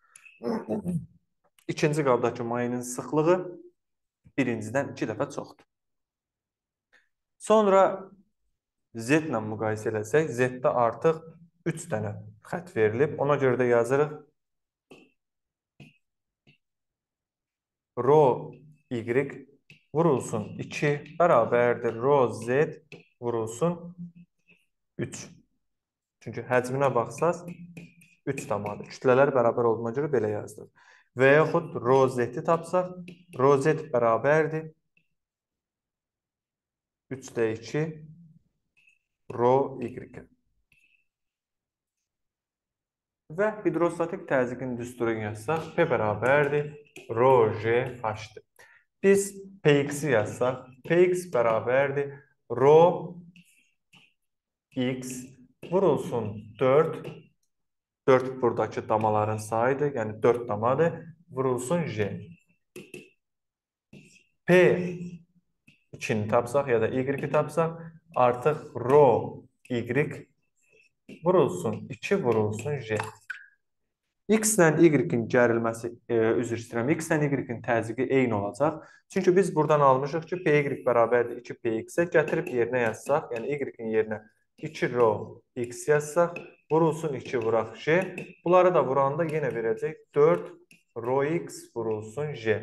İkinci qabdakı mayenin sıxlığı birincidən iki dəfə çoxdur. Sonra Z ilə müqayisə eləsək, Z-də artıq üç dənə xətt verilib. Ona görə də yazırıq rho y vurulsun iki bərabərdir rho z vurulsun üç. Çünki həcminə baxsaz üç tamadır. Kütlələr bərabər olduğuna görə belə yazdıq. Və yaxud rho z-i tapsaq, rho z bərabərdir üçdə iki rho y. Və hidrostatik təzyiqin düsturunu yazsaq, P bərabərdir rho j h-dir. Biz Px-i yazsaq, Px bərabərdir rho x vurulsun dörd, dörd buradakı damaların sayıdır, yəni dörd damadır, vurulsun j. P ikini tapsaq ya da y-i tapsaq, artıq rho y vurulsun iki vurulsun j. X ilə y-in gərilməsi, e, üzr istəyirəm, X ilə y-in təzyiqi eyni olacaq. Çünki biz buradan almışıq ki, Py bərabərdir iki Px-ə, gətirib yerinə yazsaq, yəni y-in yerinə iki rho x yazsaq, vurulsun iki vuraq j. Bunları da vuranda yenə verəcək dörd rho x vurulsun j.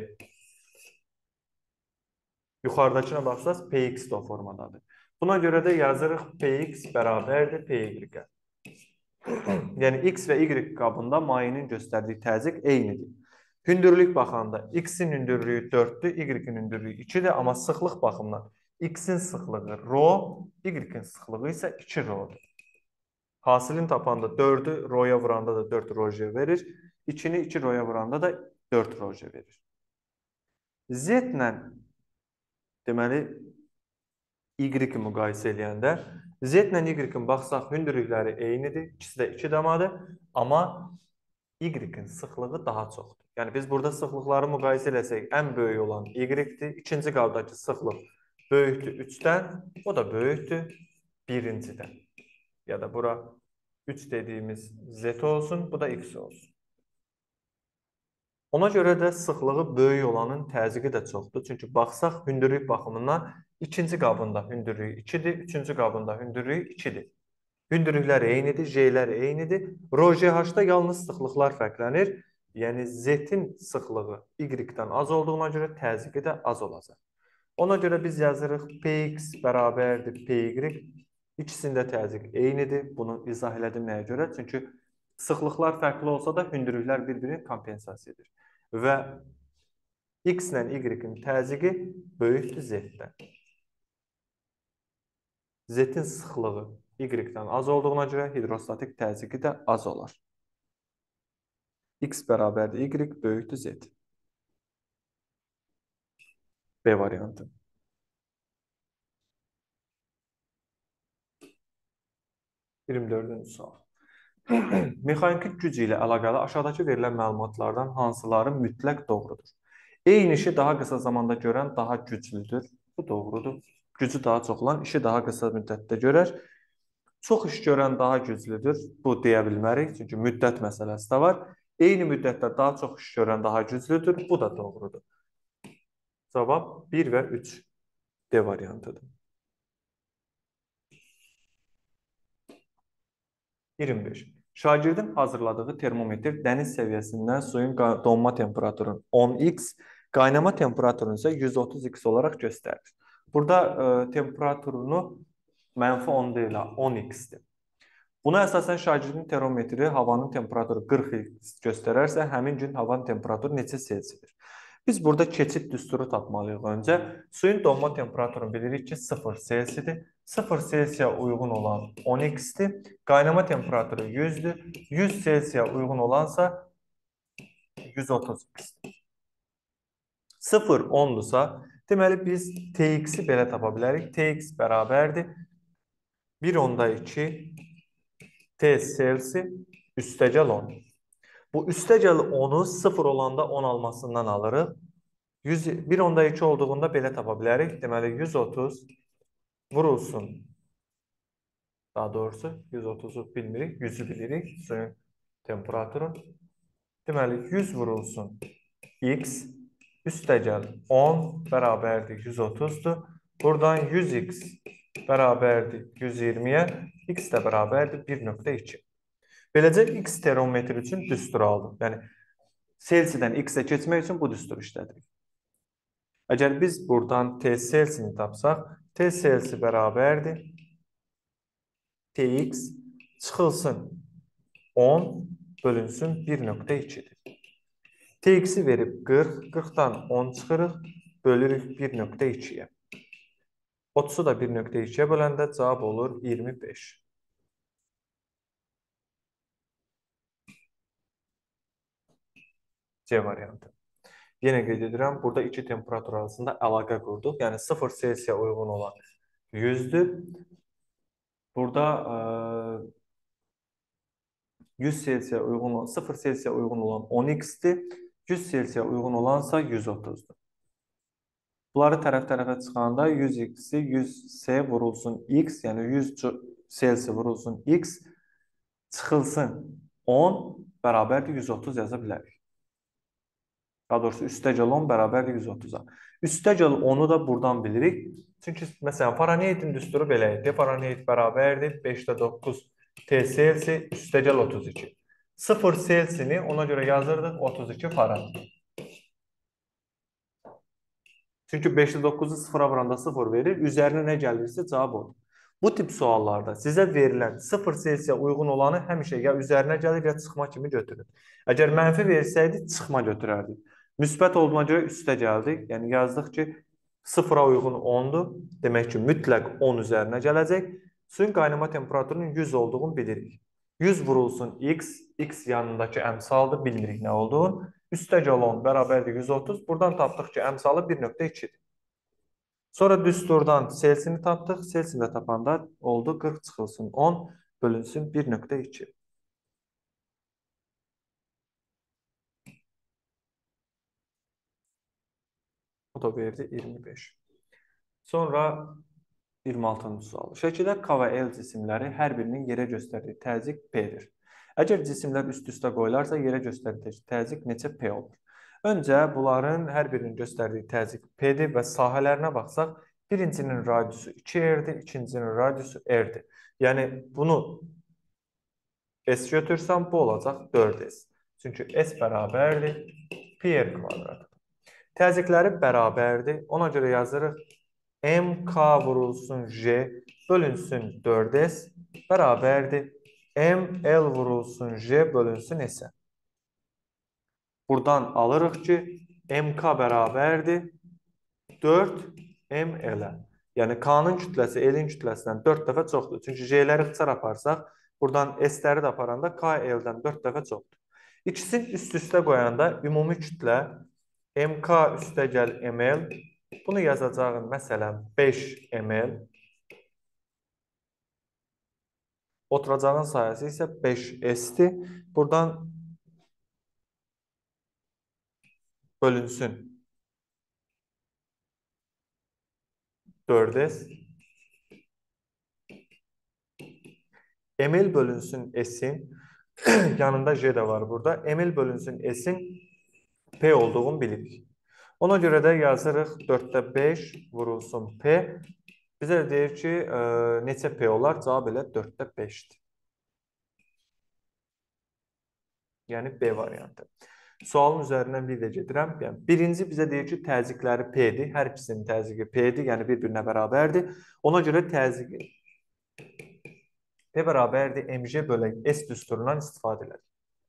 Yuxarıdakına baxsaq, Px də o formadadır. Buna görə də yazırıq Px bərabərdir Py-ə. Yəni x və y qabında mayenin göstərdiyi təzyiq eynidir. Hündürlük baxanda x-in hündürlüyü dörddür, y-in hündürlüyü ikidir, amma sıxlıq baxımından x-in sıxlığı rho, y-in sıxlığı isə iki rhodur. Hasilini tapanda dördü rhoya vuranda da dörd rho j verir, ikini iki rhoya vuranda da dörd rho j verir. Z ilə deməli y-i müqayisə eləyəndə Z ilə y-in baxsaq hündürlükləri eynidir, ikisi də iki damadır, amma y-in sıxlığı daha çoxdur. Yəni biz burada sıxlıqları müqayisə eləsək, ən böyük olan y-dir, ikinci qabdakı sıxlıq böyükdür üçdən, o da böyükdür birincidən. Ya da bura üç dediyimiz z olsun, bu da x olsun. Ona görə də sıxlığı böyük olanın təzyiqi də çoxdur. Çünki baxsaq hündürlük baxımından İkinci qabında hündürlüyü ikidir, üçüncü qabında hündürlüyü ikidir. Hündürlüklər eynidir, J'lər eynidir. Rho G H-da yalnız sıxlıqlar fərqlənir. Yəni Z-in sıxlığı Y-dən az olduğuna görə təzyiqi də az olacaq. Ona görə biz yazırıq Px bərabərdir Py. İkisində təzyiq eynidir. Bunu izah elədim nəyə görə? Çünki sıxlıqlar fərqli olsa da hündürlüklər bir-birini kompensasiya edir. Və X ilə Y-in təzyiqi böyükdür Z-dən. Z-in sıxlığı Y-dən az olduğuna görə hidrostatik təzyiqi də az olar. X bərabərdir Y böyükdür Z. B variantı. iyirmi dördüncü sual. Mexaniki güc ilə əlaqəli aşağıdakı verilən məlumatlardan hansıları mütləq doğrudur? Eyni işi daha qısa zamanda görən daha güclüdür. Bu doğrudur. Gücü daha çox olan işi daha qısa müddətdə görər. Çox iş görən daha güclüdür. Bu deyə bilmərik. Çünki müddət məsələsi də var. Eyni müddətdə daha çox iş görən daha güclüdür. Bu da doğrudur. Cavab bir və üç. D variantıdır. iyirmi beş. Şagirdin hazırladığı termometr dəniz səviyyəsindən suyun donma temperaturunu on x, qaynama temperaturunu isə yüz otuz x olaraq göstərir. Burada e, temperaturunu mənfi on deyil, on x-dir. Buna əsasən şagirdin termometri havanın temperaturu qırx x göstərərsə, həmin gün havanın temperaturu neçə Selsidir? Biz burada keçid düsturu tapmalıyıq öncə. Suyun donma temperaturunu bilirik ki, sıfır Selsidir. sıfır Selsiyə uyğun olan on x-dir. Qaynama temperaturu yüzdür. yüz Selsiyə uyğun olansa yüz otuz x-dir. sıfır ondursa, deməli biz T X-i belə tapa bilərik. T X bərabərdir. bir onda iki T Selsi üstəgəl on. Bu üstəgəl onu sıfır olanda on almasından alırıq. bir onda iki olduğunda belə tapa bilərik. Deməli yüz otuz vurulsun. Daha doğrusu yüz otuzu bilmirik, yüzü bilirik. Suyun temperaturu. Deməli yüz vurulsun x üstəgəl on bərabərdir yüz otuzdur. Buradan yüz x bərabərdir yüz iyirmiyə, x də bərabərdir bir nöqtə iki. Beləcə x termometr üçün düstur aldım. Yəni Selsidən x-ə keçmək üçün bu düsturu işlədirik. Əgər biz buradan T Selsini tapsaq, T Selsi bərabərdir Tx çıxılsın on bölünsün bir nöqtə ikidir. Tx'i verib qırx, qırxdan on çıxırıq, bölürük bir nöqtə ikiyə. otuzu da bir nöqtə ikiyə böləndə cavab olur iyirmi beş. C variantı. Yenə qeyd edirəm, burada iki temperatur arasında əlaqə qurduq. Yəni sıfır Selsiyə uyğun olan yüzdür. Burada yüz Selsiyə uyğun olan, sıfır Selsiyə uyğun olan on x-dir. yüz Selsiyə uyğun olansa yüz otuzdur. Bunları tərəf-tərəfə çıxanda yüz x-i yüz S vurulsun x, yəni yüz Selsi vurulsun x çıxılsın on bərabərdir yüz otuz yaza bilərik. Daha doğrusu üstəgəl on bərabərdir yüz otuza. Üstəgəl onu da buradan bilirik. Çünki məsələn Farenheitin düsturu belə idi. Farenheit bərabərdir beşdə doqquz T Selsi üstəgəl otuz iki. sıfır Selsini ona görə yazırdıq otuz iki Farenheit. Çünki beşdə doqquzu sıfıra vuranda sıfır verir. Üzərinə nə gəlirsə cavab odur. Bu tip suallarda sizə verilən sıfır Selsiyə uyğun olanı həmişə ya üzərinə gəlir, ya çıxma kimi götürün. Əgər mənfi versəydi, çıxma götürərdik. Müsbət olduğuna görə üstə gəldik. Yəni yazdıq ki, sıfıra uyğun ondur. Demək ki, mütləq on üzərinə gələcək. Suyun qaynama temperaturunun yüz olduğunu bilirik. yüz vurulsun x, x yanındakı əmsaldır, bilmirik nə olduğunu. Üstəgəl on bərabərdir yüz otuz. Buradan tapdıq ki, əmsalı bir nöqtə ikidir. Sonra düsturdan Selsini tapdıq. Selsini də tapanda oldu qırx çıxılsın on bölünsün bir nöqtə iki. O da verdi iyirmi beş. Sonra iyirmi altıncı sual. Şəkildə K və L cisimləri hər birinin yerə göstərdiyi təzyiq P-dir. Əgər cisimlər üst-üstə qoyularsa, yerə göstərdiyi təzyiq neçə P olur? Öncə bunların hər birinin göstərdiyi təzyiq P-dir və sahələrinə baxsaq, Birincinin radiusu iki er'dir, ikincinin radiusu er'dir. Yəni bunu S götürsəm bu olacaq dörd S. Çünki S bərabərdir pi r kvadrat. Təzyiqləri bərabərdir. Ona görə yazırıq mk vurulsun j bölünsün dörd S bərabərdir ml vurulsun j bölünsün s-ə. Buradan alırıq ki, mk bərabərdir dörd ml-ə. Yəni K-nın kütləsi L-in kütləsindən dörd dəfə çoxdur. Çünki J-ləri ixtisar aparsaq, buradan S-ləri də aparanda K L-dən dörd dəfə çoxdur. İkisini üst-üstə qoyanda ümumi kütlə mk üstəgəl ml. Bunu yazacağım məsələn beş ml. Oturacağın sayəsi isə beş S-dir. Buradan bölünsün dörd S. ml bölünsün S-in yanında J də var burada. ml bölünsün S-in P olduğunu bilirik. Ona görə də yazırıq dörddə beş vurulsun P. Bizə deyir ki, e, neçə P olar? Cavab elə dörddə beşdir. Yəni B variantı. Sualın üzərindən bir də gedirəm. Yəni, birinci bizə deyir ki, təzyiqləri P-dir. Hər ikisinin təzyiqi P-dir, yəni bir-birinə bərabərdir. Ona görə təzyiqi P bərabərdir mj bölək S düsturundan istifadə edilir.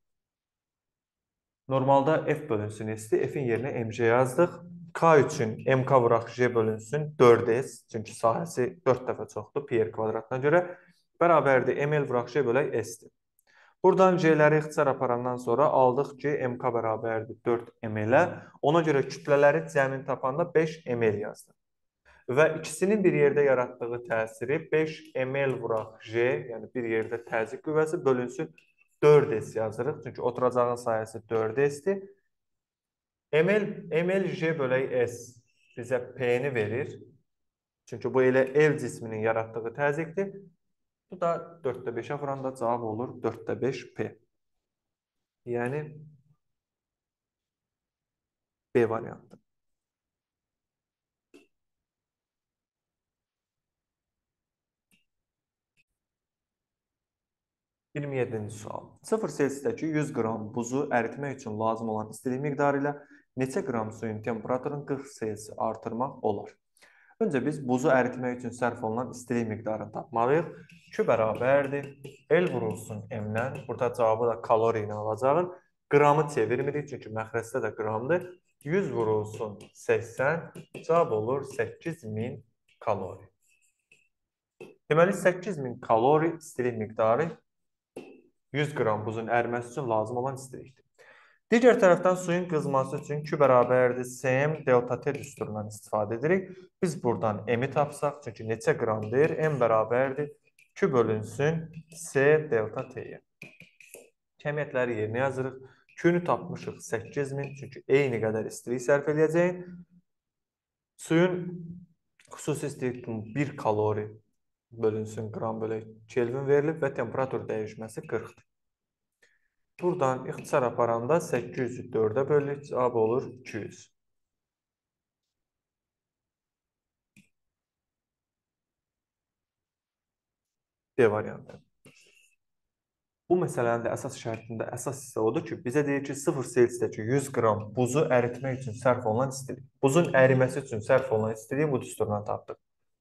Normalda F bölünsün S-dir. F-in yerinə mj yazdıq. K üçün mk vuraq j bölünsün dörd S. Çünki sahəsi dörd dəfə çoxdur pi r kvadratına görə. Bərabərdir ml vuraq j bölək S-dir. Buradan J-ləri ixtisar aparandan sonra aldıq ki, mk bərabərdir dörd ml-ə. Ona görə kütlələri cəmin tapanda beş ml yazdıq. Və ikisinin bir yerdə yaratdığı təsiri beş ml vuraq J, yəni bir yerdə təzyiq qüvvəsi bölünsün dörd S yazırıq. Çünki oturacağın sayəsi dörd S-dir. ml, ml J bölək S bizə P-ni verir. Çünki bu elə L cisminin yaratdığı təzyiqdir. Bu da dörddə beşə vuranda cavab olur dörddə beş P. Yəni B variantı. iyirmi yeddinci sual. sıfır Selsiydəki yüz qram buzu əritmək üçün lazım olan istilik miqdarı ilə neçə qram suyun temperaturunu qırx Selsi artırmaq olar? Öncə biz buzu əritmək üçün sərf olunan istilik miqdarını tapmalıyıq. Q bərabərdir. L vurulsun M-dən. Burada cavabı da kalori ilə alacağım. Qramı çevirmirik, çünki məxrəcdə də qramdır. yüz vurulsun səksən. Cavab olur səkkiz min kalori. Deməli, səkkiz min kalori istilik miqdarı yüz qram buzun əriməsi üçün lazım olan istilikdir. Digər tərəfdən suyun qızması üçün Q bərabərdir Sm delta T düsturundan istifadə edirik. Biz buradan M-i tapsaq, çünki neçə qramdır? M bərabərdir Q bölünsün S delta T-yə. Kəmiyyətləri yerinə yazırıq. Q-nü tapmışıq səkkiz min, çünki eyni qədər istilik sərf edəcəyik. Suyun xüsusi istilik bir kalori bölünsün qram bölək Kelvin verilib və temperatur dəyişməsi qırxdır. Buradan ixtisar aparanda səkkiz yüzü dördə bölürük, cavab olur iki yüz. D variantı. Bu məsələnin də əsas şərtində əsas hissə odur ki, bizə deyir ki, sıfır Selsiydəki yüz qram buzu əritmək üçün sərf olunan istilik. Buzun əriməsi üçün sərf olunan istiliyi bu düsturdan tapdıq.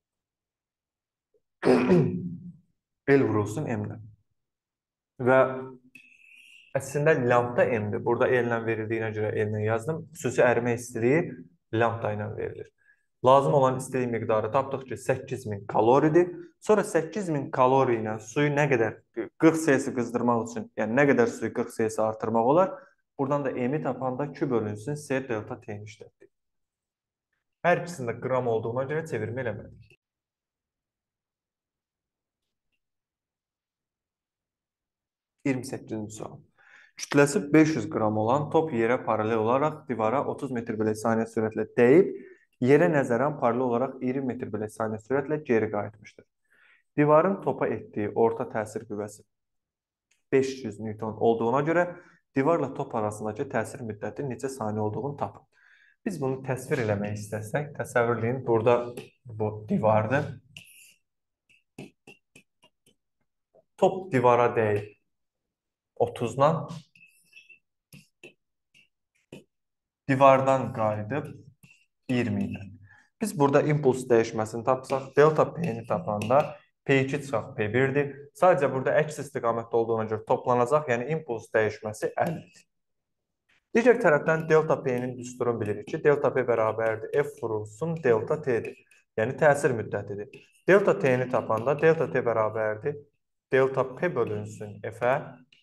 L vurulsun M-dən. Və əslində lambda M-dir. Burada L-lə verildiyinə görə L-lə yazdım. Xüsusi ərimə istiliyi lambda ilə verilir. Lazım olan istilik miqdarı tapdıq ki, səkkiz min kaloridir. Sonra səkkiz min kalori ilə suyu nə qədər qırx Selsi qızdırmaq üçün, yəni nə qədər suyu qırx Selsi artırmaq olar? Buradan da M-i tapanda Q bölünsün S delta T-ni işlətdik. Hər ikisində qram olduğuna görə çevirmə eləmədik. iyirmi səkkizinci sual. Kütləsi beş yüz qram olan top yerə paralel olaraq divara otuz metr bölək saniyə sürətlə dəyib, yerə nəzərən paralel olaraq iyirmi metr bölək saniyə sürətlə geri qayıtmışdır. Divarın topa etdiyi orta təsir qüvvəsi beş yüz newton olduğuna görə divarla top arasındakı təsir müddəti neçə saniyə olduğunu tapın. Biz bunu təsvir eləmək istəsək, təsəvvürləyin, burada bu divardır. Top divara dəyib otuzdan, divardan qayıdıb iyirmi ilə. Biz burada impuls dəyişməsini tapsaq, delta P-ni tapanda P iki çıxaq P birdir. Sadəcə burada əks istiqamətdə olduğuna görə toplanacaq, yəni impuls dəyişməsi əllidir. Digər tərəfdən delta P-nin düsturunu bilirik ki, delta P bərabərdir F vurulsun delta T-dir. Yəni təsir müddətidir. Delta T-ni tapanda delta T bərabərdir delta P bölünsün F-ə.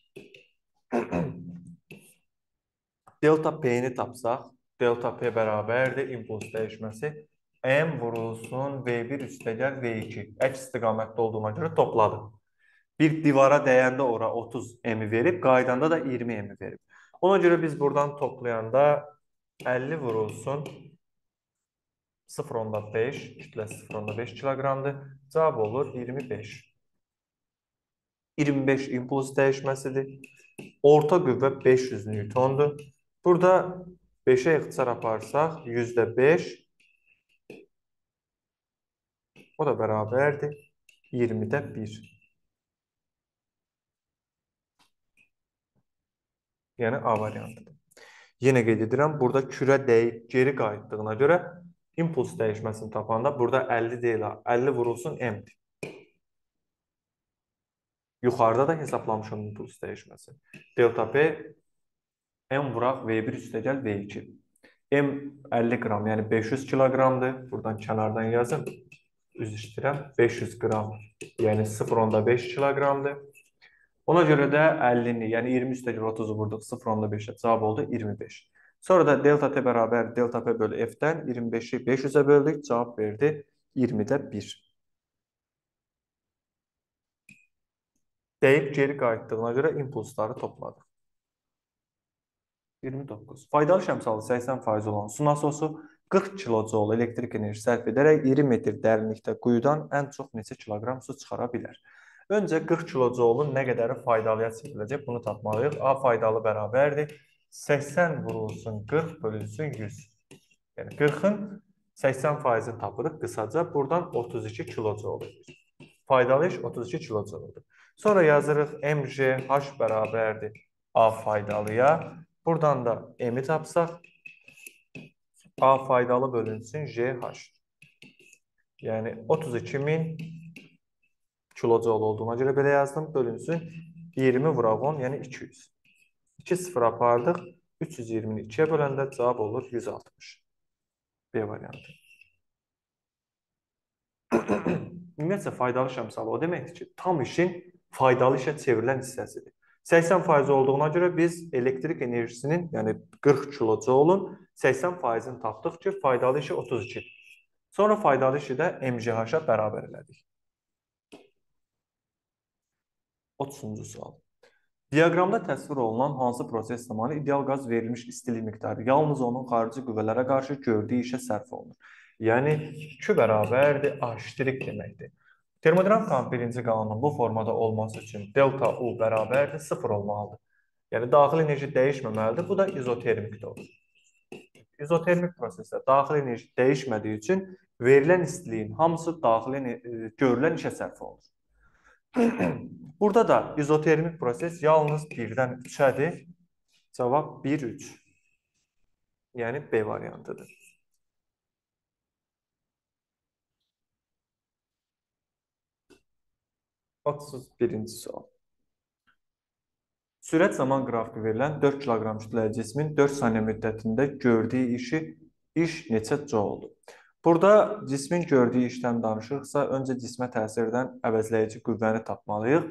Delta P-ni tapsaq, delta P bərabərdir impuls dəyişməsi M vurulsun V bir üstəgəl V iki. Əks istiqamətdə olduğuna görə topladım. Bir divara dəyəndə ora otuz M verib, qaydanda da iyirmi M verib. Ona görə biz buradan toplayanda əlli vurulsun sıfır nöqtə beş, kütlə sıfır nöqtə beş kiloqramdır. Cavab olur iyirmi beş. iyirmi beş impuls dəyişməsidir. Orta qüvvə beş yüz newtondur. Burada beşə ixtisar aparsaq, yüzdə beş, o da bərabərdir iyirmidə bir. Yəni A variantıdır. Yenə qeyd edirəm, burada kürə dəyib geri qayıtdığına görə impuls dəyişməsini tapanda burada əlli deyil, əlli vurulsun M-dir. Yuxarıda da hesablamışam impuls dəyişməsi. Delta P M vuraq V bir üstəgəl V iki. M əlli qram, yəni beş yüz kiloqramdır. Buradan kənardan yazın. Üz işləyirəm. beş yüz qram, yəni sıfır nöqtə beş kiloqramdır. Ona görə də əllini, yəni iyirmi üstəgəl otuzu vurduq sıfır nöqtə beşə, cavab oldu iyirmi beş. Sonra da delta T bərabər delta P bölü F-dən iyirmi beşi beş yüzə böldük, cavab verdi iyirmidə bir. Deyib geri qayıtdığına görə impulsları topladıq. iyirmi doqquz. Faydalı şəmsalı səksən faiz olan su nasosu qırx kilojoule elektrik enerjisi sərf edərək iyirmi metr dərinlikdə quyudan ən çox neçə kiloqram su çıxara bilər? Öncə qırx kilojoulun nə qədəri faydalıya çevriləcək bunu tapmalıyıq. A faydalı bərabərdir. səksən vurulsun qırx bölünsün yüz. Yəni qırxın səksən faizini tapırıq qısaca. Buradan otuz iki kilojoule. Faydalı iş otuz iki kilojoule. Sonra yazırıq M J H bərabərdir A faydalıya. Buradan da M-i tapsaq, A faydalı bölünsün J H. Yəni otuz iki min kilojoule olduğuna görə belə yazdım. Bölünsün iyirmi vuraq on, yəni iki yüz. iki sıfır apardıq. üç yüz iyirmini ikiyə böləndə cavab olur yüz altmış. B variantı. Ümumiyyətlə faydalı şəmsalı o deməkdir ki, tam işin faydalı işə çevrilən hissəsidir. səksən faiz olduğuna görə biz elektrik enerjisinin, yəni qırx kilojoulun səksən faizini tapdıq ki, faydalı işi otuz iki. Sonra faydalı işi də M J H-a bərabər elədik. otuzuncu sual. Diaqramda təsvir olunan hansı proses zamanı ideal qaz verilmiş istilik miqdarı yalnız onun xarici qüvvələrə qarşı gördüyü işə sərf olunur. Yəni Q bərabərdir A ştirik deməkdir. Termodinamika'nın birinci qanunun bu formada olması üçün delta U bərabərdir sıfır olmalıdır. Yəni daxili enerji dəyişməməlidir. Bu da izotermikdə olur. İzotermik prosesdə daxili enerji dəyişmədiyi üçün verilən istiliyin hamısı daxili görülən işə sərf olunur. Burada da izotermik proses yalnız birdən üçədir. Cavab bir üç. Yəni B variantıdır. otuz birinci sual. Sürət zaman qrafiki verilən dörd kiloqram kütləli cismin dörd saniyə müddətində gördüyü işi iş neçə joule? Burada cismin gördüyü işdən danışırıqsa, öncə cismə təsir edən əvəzləyici qüvvəni tapmalıyıq.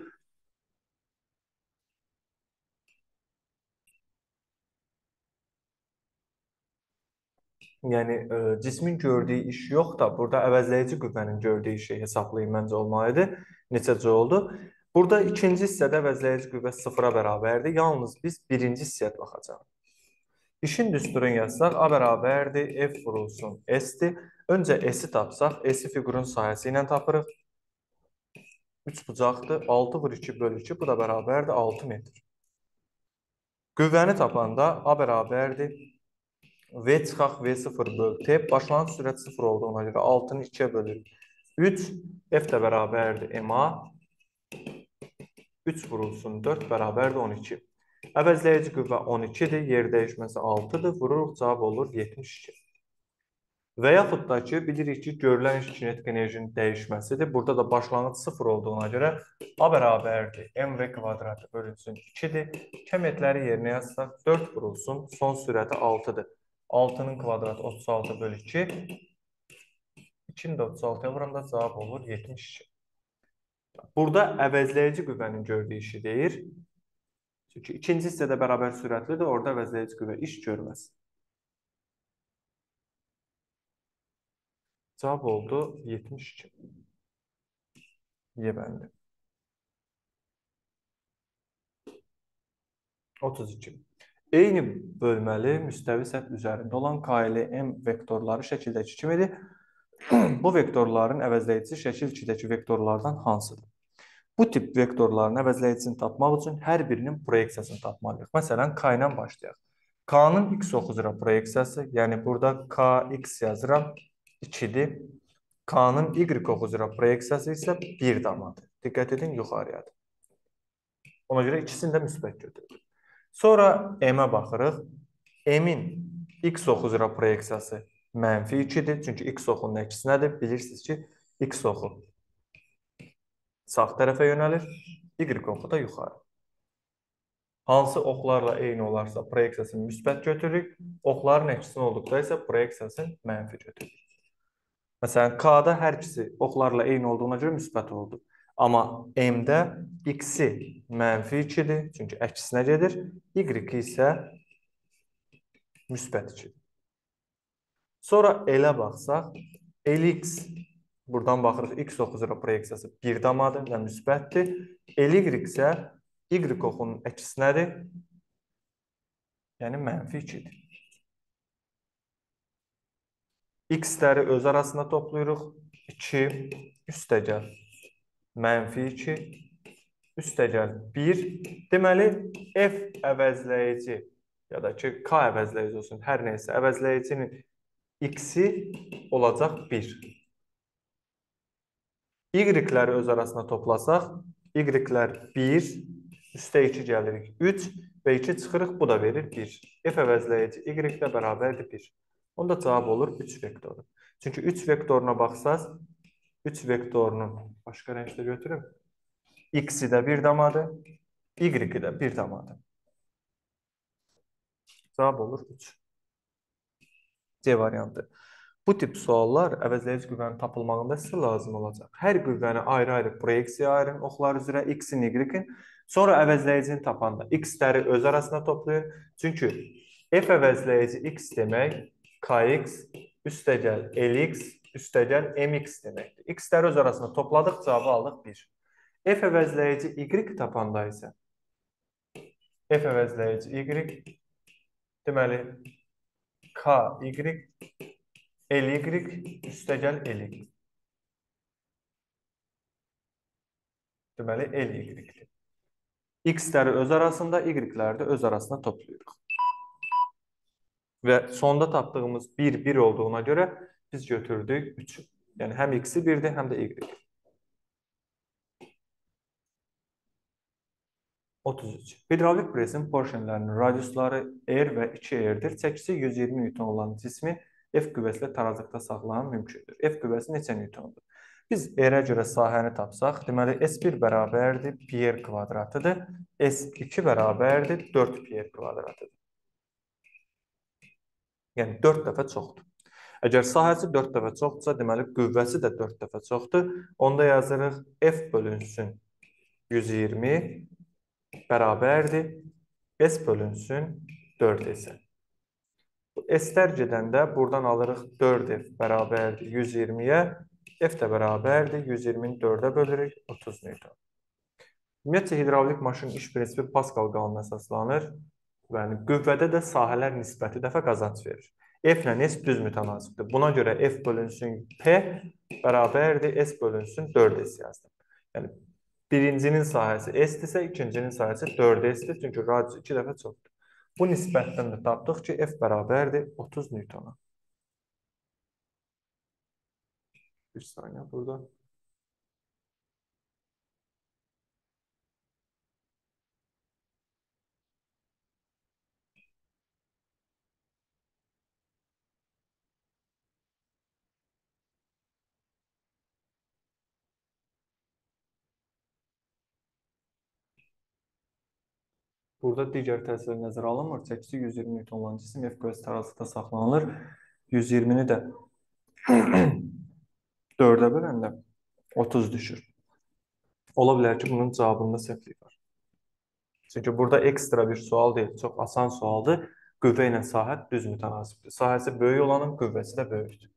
Yəni, e, cismin gördüyü iş yox da, burada əvəzləyici qüvvənin gördüyü işi hesablayın məncə olmalıdır. Neçə joule-dur? Burada ikinci hissədə əvəzləyici qüvvə sıfıra bərabərdir. Yalnız biz birinci hissəyə baxacağıq. İşin düsturunu yazsaq, A bərabərdir, F vurulsun S-dir. Öncə S-i tapsaq, S-i fiqurun sahəsi ilə tapırıq. üç bucaqdır, altı vur iki bölü iki, bu da bərabərdir altı metr. Qüvvəni tapanda A bərabərdir V çıxaq V sıfır böl T. Başlanğıc sürət sıfır olduğuna görə altını ikiyə bölürük. üç. F də bərabərdir M A. üç vurulsun dörd bərabərdir on iki. Əvəzləyici qüvvə on ikidir. Yer dəyişməsi altıdır. Vururuq, cavab olur yetmiş iki. Və yaxud da ki, bilirik ki, görülən iş kinetik enerjinin dəyişməsidir. Burada da başlanğıc sıfır olduğuna görə A bərabərdir. M V kvadratı bölünsün ikidir. Kəmiyyətləri yerinə yazsaq dörd vurulsun. Son sürəti altıdır. altının kvadratı otuz altı bölü iki. ikini də otuz altıya vuranda cavab olur yetmiş iki. Burada əvəzləyici qüvvənin gördüyü işi deyir. Çünki ikinci hissədə bərabər sürətlidir. Orada əvəzləyici qüvvə iş görməz. Cavab oldu yetmiş iki. Y bəndi. otuz iki. Eyni bölməli müstəvi səth üzərində olan K ilə M vektorları şəkildəki kimidir. Bu vektorların əvəzləyicisi şəkil ikidəki vektorlardan hansıdır? Bu tip vektorların əvəzləyicisini tapmaq üçün hər birinin proyeksiyasını tapmalıyıq. Məsələn, K ilə başlayaq. K-nın x oxu üzrə proyeksiyası, yəni burada Kx yazıram, ikidir. K-nın y oxu üzrə proyeksiyası isə bir damadır. Diqqət edin, yuxarıyadır. Ona görə ikisini də müsbət götürürük. Sonra M-ə baxırıq. M-in x oxu üzrə proyeksiyası mənfi ikidir. Çünki x oxunun əksi nədir? Bilirsiniz ki, x oxu sağ tərəfə yönəlir, y oxu da yuxarı. Hansı oxlarla eyni olarsa proyeksiyasını müsbət götürürük. Oxların əksinə olduqda isə proyeksiyasını mənfi götürürük. Məsələn, K-da hər ikisi oxlarla eyni olduğuna görə müsbət oldu. Amma M-də x-i mənfi ikidir, çünki əksinə gedir. Y-i isə müsbət ikidir. Sonra L-ə baxsaq, L-x, buradan baxırıq, x oxu üzrə proyeksiyası bir damadır və müsbətdir. L-y isə y oxunun əksinədir, yəni mənfi ikidir. X-ləri öz arasında toplayırıq. iki üstəgəl mənfi iki üstəgəl bir. Deməli, F əvəzləyici ya da ki, K əvəzləyici olsun, hər neysə, əvəzləyicinin x-i olacaq bir. Y-ləri öz arasında toplasaq, y-lər bir, üstə iki gəlirik üç və iki çıxırıq, bu da verir bir. F əvəzləyici y-də bərabərdir bir. Onda cavab olur üç vektoru. Çünki üç vektoruna baxsaz, üç vektorunu başqa rəngdə götürüm. X-i də bir damadır, y-i də bir damadır. Cavab olur üç. C variantı. Bu tip suallar əvəzləyici qüvvənin tapılmağında sizə lazım olacaq. Hər qüvvəni ayrı-ayrı proyeksiya ayırın oxlar üzrə x-in, y-in. Sonra əvəzləyicini tapanda x-ləri öz arasında toplayın. Çünki F əvəzləyici x demək Kx üstəgəl Lx üstəgəl Mx deməkdir. X-ləri öz arasında topladıq, cavabı aldıq bir. F əvəzləyici y tapanda isə F əvəzləyici y deməli Ky Ly üstəgəl Ly. Deməli Ly-dir. X-ləri öz arasında, y-ləri də öz arasında toplayırıq. Və sonda tapdığımız bir, bir olduğuna görə biz götürdük üç. Yəni həm x-i birdir, həm də y. otuz üç. Hidravlik presin porşenlərinin radiusları R və iki R-dir. Çəkisi yüz iyirmi newton olan cismi F qüvvəsi ilə tarazlıqda saxlanan mümkündür. F qüvvəsi neçə newtondur? Biz R-ə görə sahəni tapsaq, deməli S bir bərabərdir pi r kvadratıdır. S iki bərabərdir dörd pi r kvadratıdır. Yəni dörd dəfə çoxdur. Əgər sahəsi dörd dəfə çoxdursa, deməli qüvvəsi də dörd dəfə çoxdur. Onda yazırıq F bölünsün yüz iyirmi bərabərdir S bölünsün dörd S. S-lər gedəndə buradan alırıq dörd F bərabərdir yüz iyirmiyə. F də bərabərdir yüz iyirmini dördə bölürük otuz newton. Ümumiyyətcə, hidravlik maşının iş prinsipi Pascal qanununa əsaslanır. Yəni, qüvvədə də sahələr nisbəti dəfə qazanc verir. F ilə S düz mütənasibdir. Buna görə F bölünsün P bərabərdir S bölünsün dörd S yazdım. Yəni, birincinin sahəsi S-dirsə, ikincinin sahəsi dörd S-dir. Çünki radius iki dəfə çoxdur. Bu nisbətdən də tapdıq ki, F bərabərdir otuz Newtona. Bir saniyə burada. Burada digər təsirlər nəzərə alınmır. Çəkisi yüz iyirmi Newton olan cisim F kütləsi tarazlıqda saxlanılır. yüz iyirmini də dördə böləndə otuz düşür. Ola bilər ki, bunun cavabında səhvlik var. Çünki burada ekstra bir sual deyil, çox asan sualdır. Qüvvə ilə sahə düz mütənasibdir. Sahəsi böyük olanın qüvvəsi də böyükdür.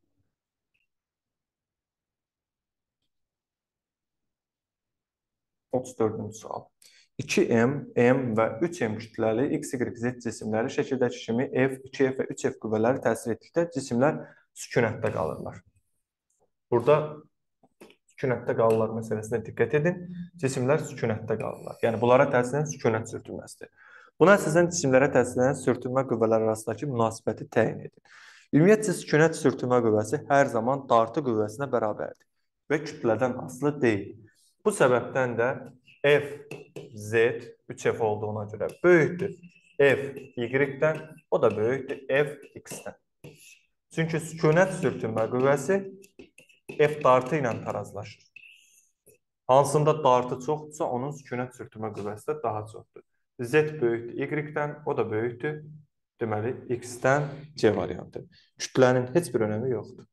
otuz dördüncü sual. iki M, M və üç M kütləli X, Y, Z cisimləri şəkildəki kimi F, iki F və üç F qüvvələri təsir etdikdə cisimlər sükunətdə qalırlar. Burada sükunətdə qalırlar məsələsinə diqqət edin. Cisimlər sükunətdə qalırlar. Yəni, bunlara təsir edən sükunət sürtünməsidir. Buna əsasən cisimlərə təsir edən sürtünmə qüvvələri arasındakı münasibəti təyin edin. Ümumiyyətcə, sükunət sürtünmə qüvvəsi hər zaman dartı qüvvəsinə bərabərdir və kütlədən asılı deyil. Bu səbəbdən də F, Z, üç F olduğuna görə böyükdür F, Y-dən, o da böyükdür F, X-dən. Çünki sükunət sürtünmə qüvvəsi F dartı ilə tarazlaşır. Hansında dartı çoxdursa, onun sükunət sürtünmə qüvvəsi də daha çoxdur. Z böyükdür Y-dən, o da böyükdür. Deməli, X-dən C variantı. Kütlənin heç bir önəmi yoxdur.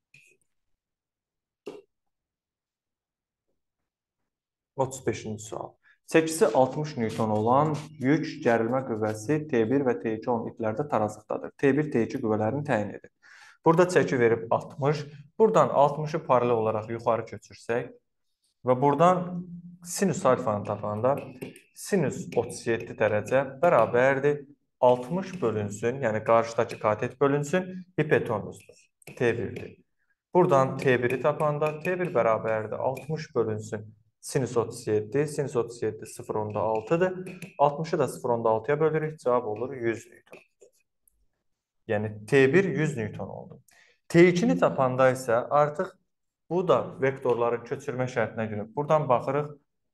otuz beşinci sual. Çəkisi altmış Newton olan yük gərilmə qüvvəsi T bir və T iki on iplərdə tarazlıqdadır. T bir, T iki qüvvələrini təyin edin. Burada çəki verib altmış. Buradan altmışı paralel olaraq yuxarı köçürsək və buradan sinüs alfanı tapanda sinüs otuz yeddi dərəcə bərabərdir altmış bölünsün, yəni qarşıdakı katet bölünsün, hipotenuzdur. T birdir. Buradan T biri tapanda T bir bərabərdir altmış bölünsün. Sinüs otuz yeddi, sinüs otuz yeddi sıfır nöqtə onda altıdır. altmışı da sıfır nöqtə onda altıya bölürük, cavab olur yüz Newton. Yəni T bir yüz Newton oldu. T ikini tapanda isə artıq bu da vektorların köçürmə şərtinə görə. Buradan baxırıq.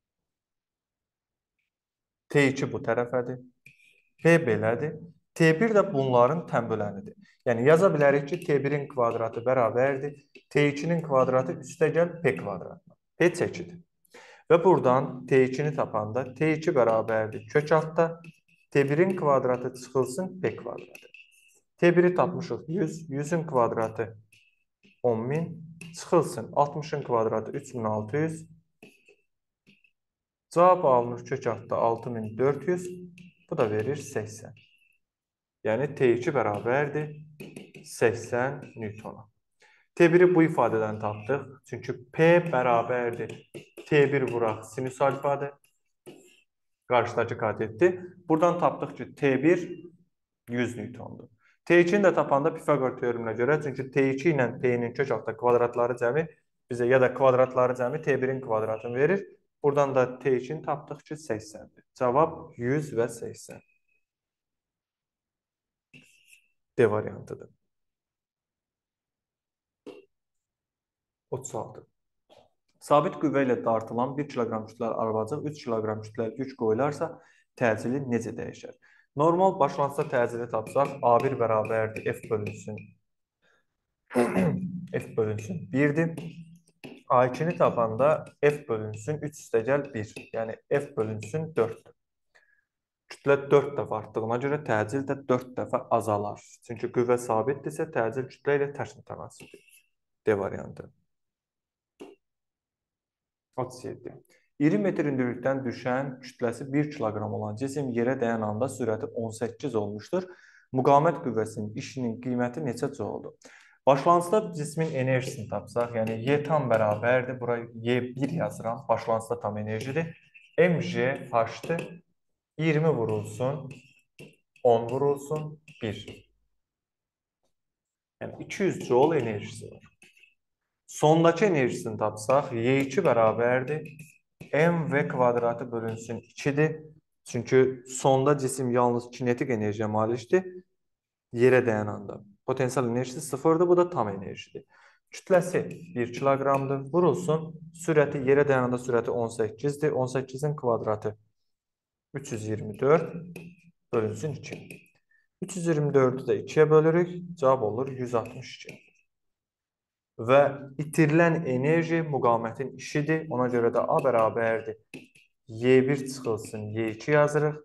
T iki bu tərəfədir. P belədir. T bir də bunların tənbölənidir. Yəni yaza bilərik ki, T birin kvadratı bərabərdir. T ikinin kvadratı üstəgəl P kvadratına. P çəkidir. Və buradan T ikini tapanda T iki bərabərdir kök altda. T birin kvadratı çıxılsın P kvadratı. T biri tapmışıq yüz. yüzün kvadratı on min. Çıxılsın altmışın kvadratı üç min altı yüz. Cavab alınır kök altda altı min dörd yüz. Bu da verir səksən. Yəni T iki bərabərdir səksən Newtona. T biri bu ifadədən tapdıq. Çünki P bərabərdir. T bir vuraq sinüs alfadır. Qarşıdakı katetdir. Buradan tapdıq ki, T bir yüz Newtondur. T ikini də tapanda Pifaqor teoreminə görə, çünki T iki ilə P-nin kök altda kvadratları cəmi bizə ya da kvadratları cəmi T birin kvadratını verir. Buradan da T ikini tapdıq ki, səksəndir. Cavab yüz və səksən. D variantıdır. otuz altı. Sabit qüvvə ilə dartılan bir kiloqram kütləli arabacıq üç kiloqram kütləli yük qoyularsa, təcili necə dəyişər? Normal başlanğıcda təcili tapsaq, A bir bərabərdir F bölünsün. F bölünsün birdir. A ikini tapanda F bölünsün üç üstəgəl bir. Yəni F bölünsün dörddür. Kütlə dörd dəfə artdığına görə təcil də dörd dəfə azalar. Çünki qüvvə sabitdirsə, təcil kütlə ilə tərs mütənasibdir. D variantı. otuz yeddi. iyirmi metr hündürlükdən düşən kütləsi bir kiloqram olan cisim yerə dəyən anda sürəti on səkkiz olmuşdur. Müqavimət qüvvəsinin işinin qiyməti neçə çoxdur? Başlanğıcda cismin enerjisini tapsaq, yəni Y tam bərabərdir. Bura Y bir yazıram. Başlanğıcda tam enerjidir. M J H-dır. iyirmi vurulsun, on vurulsun, bir. Yəni iki yüz joule enerjisi var. Sondakı enerjisini tapsaq, Y iki bərabərdir. M V kvadratı bölünsün ikidir. Çünki sonda cisim yalnız kinetik enerjiyə malikdir yerə dayananda. Potensial enerjisi sıfırdır, bu da tam enerjidir. Kütləsi bir kiloqramdır. Vurulsun, sürəti yerə dayananda sürəti on səkkizdir. on səkkizin kvadratı üç yüz iyirmi dörd bölünsün iki. üç yüz iyirmi dördü də ikiyə bölürük. Cavab olur yüz altmış iki. Və itirilən enerji müqavimətin işidir. Ona görə də A bərabərdir. Y bir çıxılsın, Y iki yazırıq.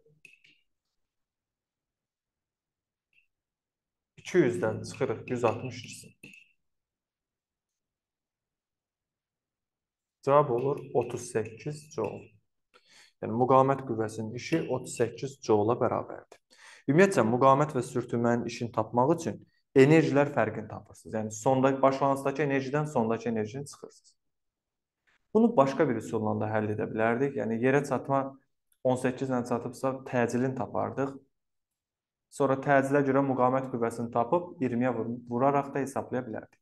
iki yüzdən çıxırıq yüz altmış iki. Cavab olur otuz səkkiz joule. Yəni müqavimət qüvvəsinin işi otuz səkkiz joule-a bərabərdir. Ümumiyyətlə müqavimət və sürtünmənin işini tapmaq üçün enerjilər fərqini tapırsınız. Yəni sonda başlanğıcdakı enerjidən sondakı enerjini çıxırsınız. Bunu başqa bir üsulla da həll edə bilərdik. Yəni yerə çatma on səkkiz ilə çatıbsa təcilini tapardıq. Sonra təcilə görə müqavimət qüvvəsini tapıb iyirmiyə vuraraq da hesablaya bilərdik.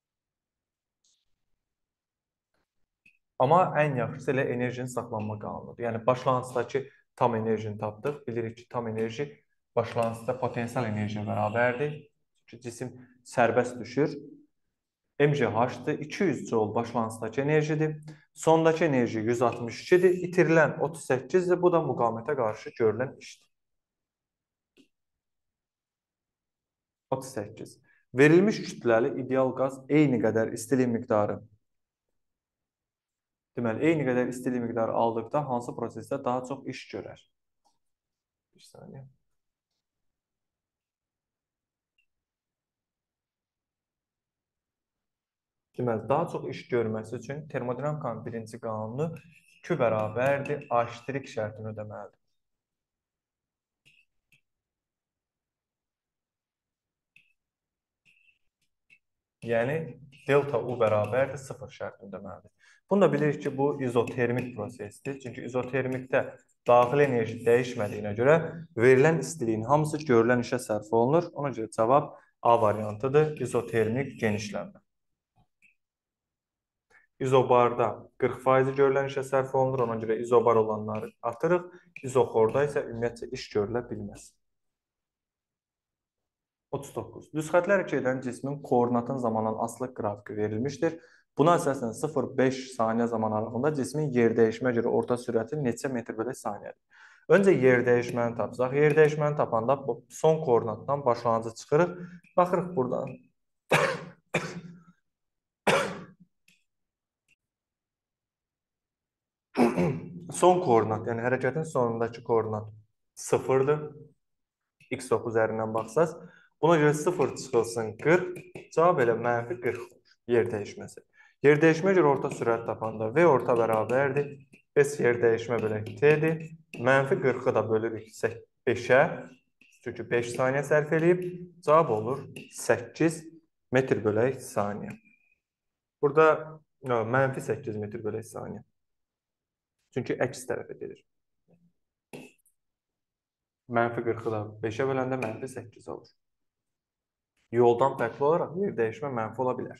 Amma ən yaxşısı elə enerjinin saxlanma qanunudur. Yəni başlanğıcdakı tam enerjini tapdıq. Bilirik ki, tam enerji başlanğıcda potensial enerjiyə bərabərdir. Çünki cisim sərbəst düşür. M G H-dır. iki yüz joule başlanğıcdakı enerjidir. Sondakı enerji yüz altmış ikidir. İtirilən otuz səkkizdir. Bu da müqavimətə qarşı görülən işdir. otuz səkkiz. Verilmiş kütləli ideal qaz eyni qədər istilik miqdarı. Deməli, eyni qədər istilik miqdarı aldıqda hansı prosesdə daha çox iş görər? Bir saniyə. Deməli, daha çox iş görməsi üçün termodinamikanın birinci qanunu Q bərabərdir, aştirik şərtini ödəməlidir. Yəni, delta U bərabərdir, sıfır şərtini ödəməlidir. Bunu da bilirik ki, bu izotermik prosesdir. Çünki izotermikdə daxili enerji dəyişmədiyinə görə verilən istiliyin hamısı görülən işə sərf olunur. Ona görə cavab A variantıdır, izotermik genişlənmə. İzobarda qırx faiz görülən işə sərf olunur. Ona görə izobar olanları atırıq. İzoxorda isə ümumiyyətcə iş görülə bilməz. otuz doqquz. Düz xətlər ikidən cismin koordinatın zamandan asılı qrafiki verilmişdir. Buna əsasən sıfır nöqtə beş saniyə zaman aralığında cismin yer dəyişmə görə orta sürəti neçə metr bölü saniyədir? Öncə yer dəyişməni tapsaq. Yer dəyişməni tapanda son koordinatdan başlanğıcı çıxırıq. Baxırıq buradan. Son koordinat, yəni hərəkətin sonundakı koordinat sıfırdır. x doqquz üzərindən baxsaz. Buna görə sıfır çıxılsın qırx, cavab elə mənfi qırx olur, yer dəyişməsi. Yer dəyişmə görə orta sürət tapanda V orta bərabərdir. S yer dəyişmə bölək T-dir. Mənfi qırxı da bölürük beşə. Çünki beş saniyə sərf edib. Cavab olur səkkiz metr bölək saniyə. Burada mənfi səkkiz metr bölək saniyə. Çünki əks tərəfə gedir. Mənfi qırxı da beşə böləndə mənfi səkkiz olur. Yoldan fərqli olaraq yer dəyişmə mənfi ola bilər.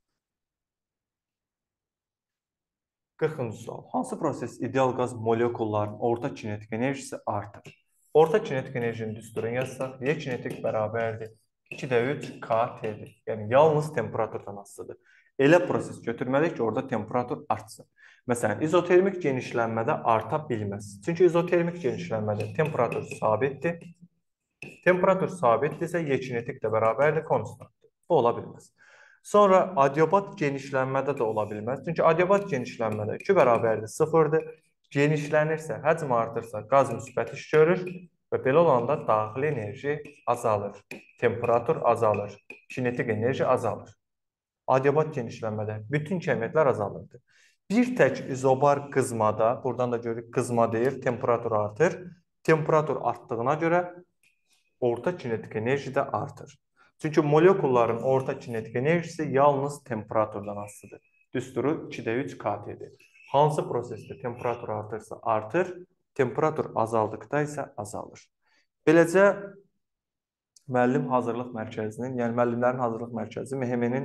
qırxıncı sual. Hansı proses ideal qaz molekullarının orta kinetik enerjisi artır? Orta kinetik enerjinin düsturunu yazsaq, Y kinetik bərabərdir. ikidə üç K T'dir. Yəni, yalnız temperaturdan asılıdır. Elə proses götürməliyik ki, orada temperatur artsın. Məsələn, izotermik genişlənmədə arta bilməz. Çünki izotermik genişlənmədə temperatur sabitdir. Temperatur sabitdirsə, Y kinetik də bərabərdir, konstantdır. Bu ola bilməz. Sonra adiabat genişlənmədə də ola bilməz. Çünki adiabat genişlənmədə Q bərabərdir, sıfırdır. Genişlənirsə, həcm artırsa, qaz müsbət iş görür və belə olanda daxili enerji azalır. Temperatur azalır. Kinetik enerji azalır. Adiabat genişlənmədə bütün kəmiyyətlər azalırdı. Bir tək izobar qızmada, buradan da görürük qızma deyir, temperatur artır. Temperatur artdığına görə orta kinetik enerji də artır. Çünki molekulların orta kinetik enerjisi yalnız temperaturdan asılıdır. Düsturu ikidə üç K T'dir. Hansı prosesdə temperatur artırsa artır, temperatur azaldıqda isə azalır. Beləcə, müəllim hazırlıq mərkəzinin, yəni müəllimlərin hazırlıq mərkəzi M H M-nin hazırladığı ikinci sınağa aid qırx sualın izahını verdim.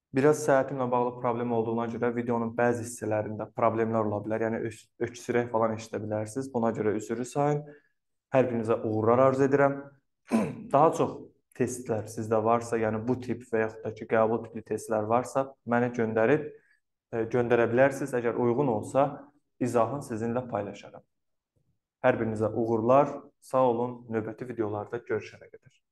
Biraz səhhətimlə bağlı problem olduğuna görə videonun bəzi hissələrində problemlər ola bilər. Yəni öks öskürək falan eşidə bilərsiniz. Buna görə üzrlü sayın. Hər birinizə uğurlar arzu edirəm. Daha çox testlər sizdə varsa, yəni bu tip və yaxud da ki, qəbul tipli testlər varsa, mənə göndərib e, göndərə bilərsiniz. Əgər uyğun olsa, izahını sizinlə paylaşaram. Hər birinizə uğurlar, sağ olun, növbəti videolarda görüşənə qədər.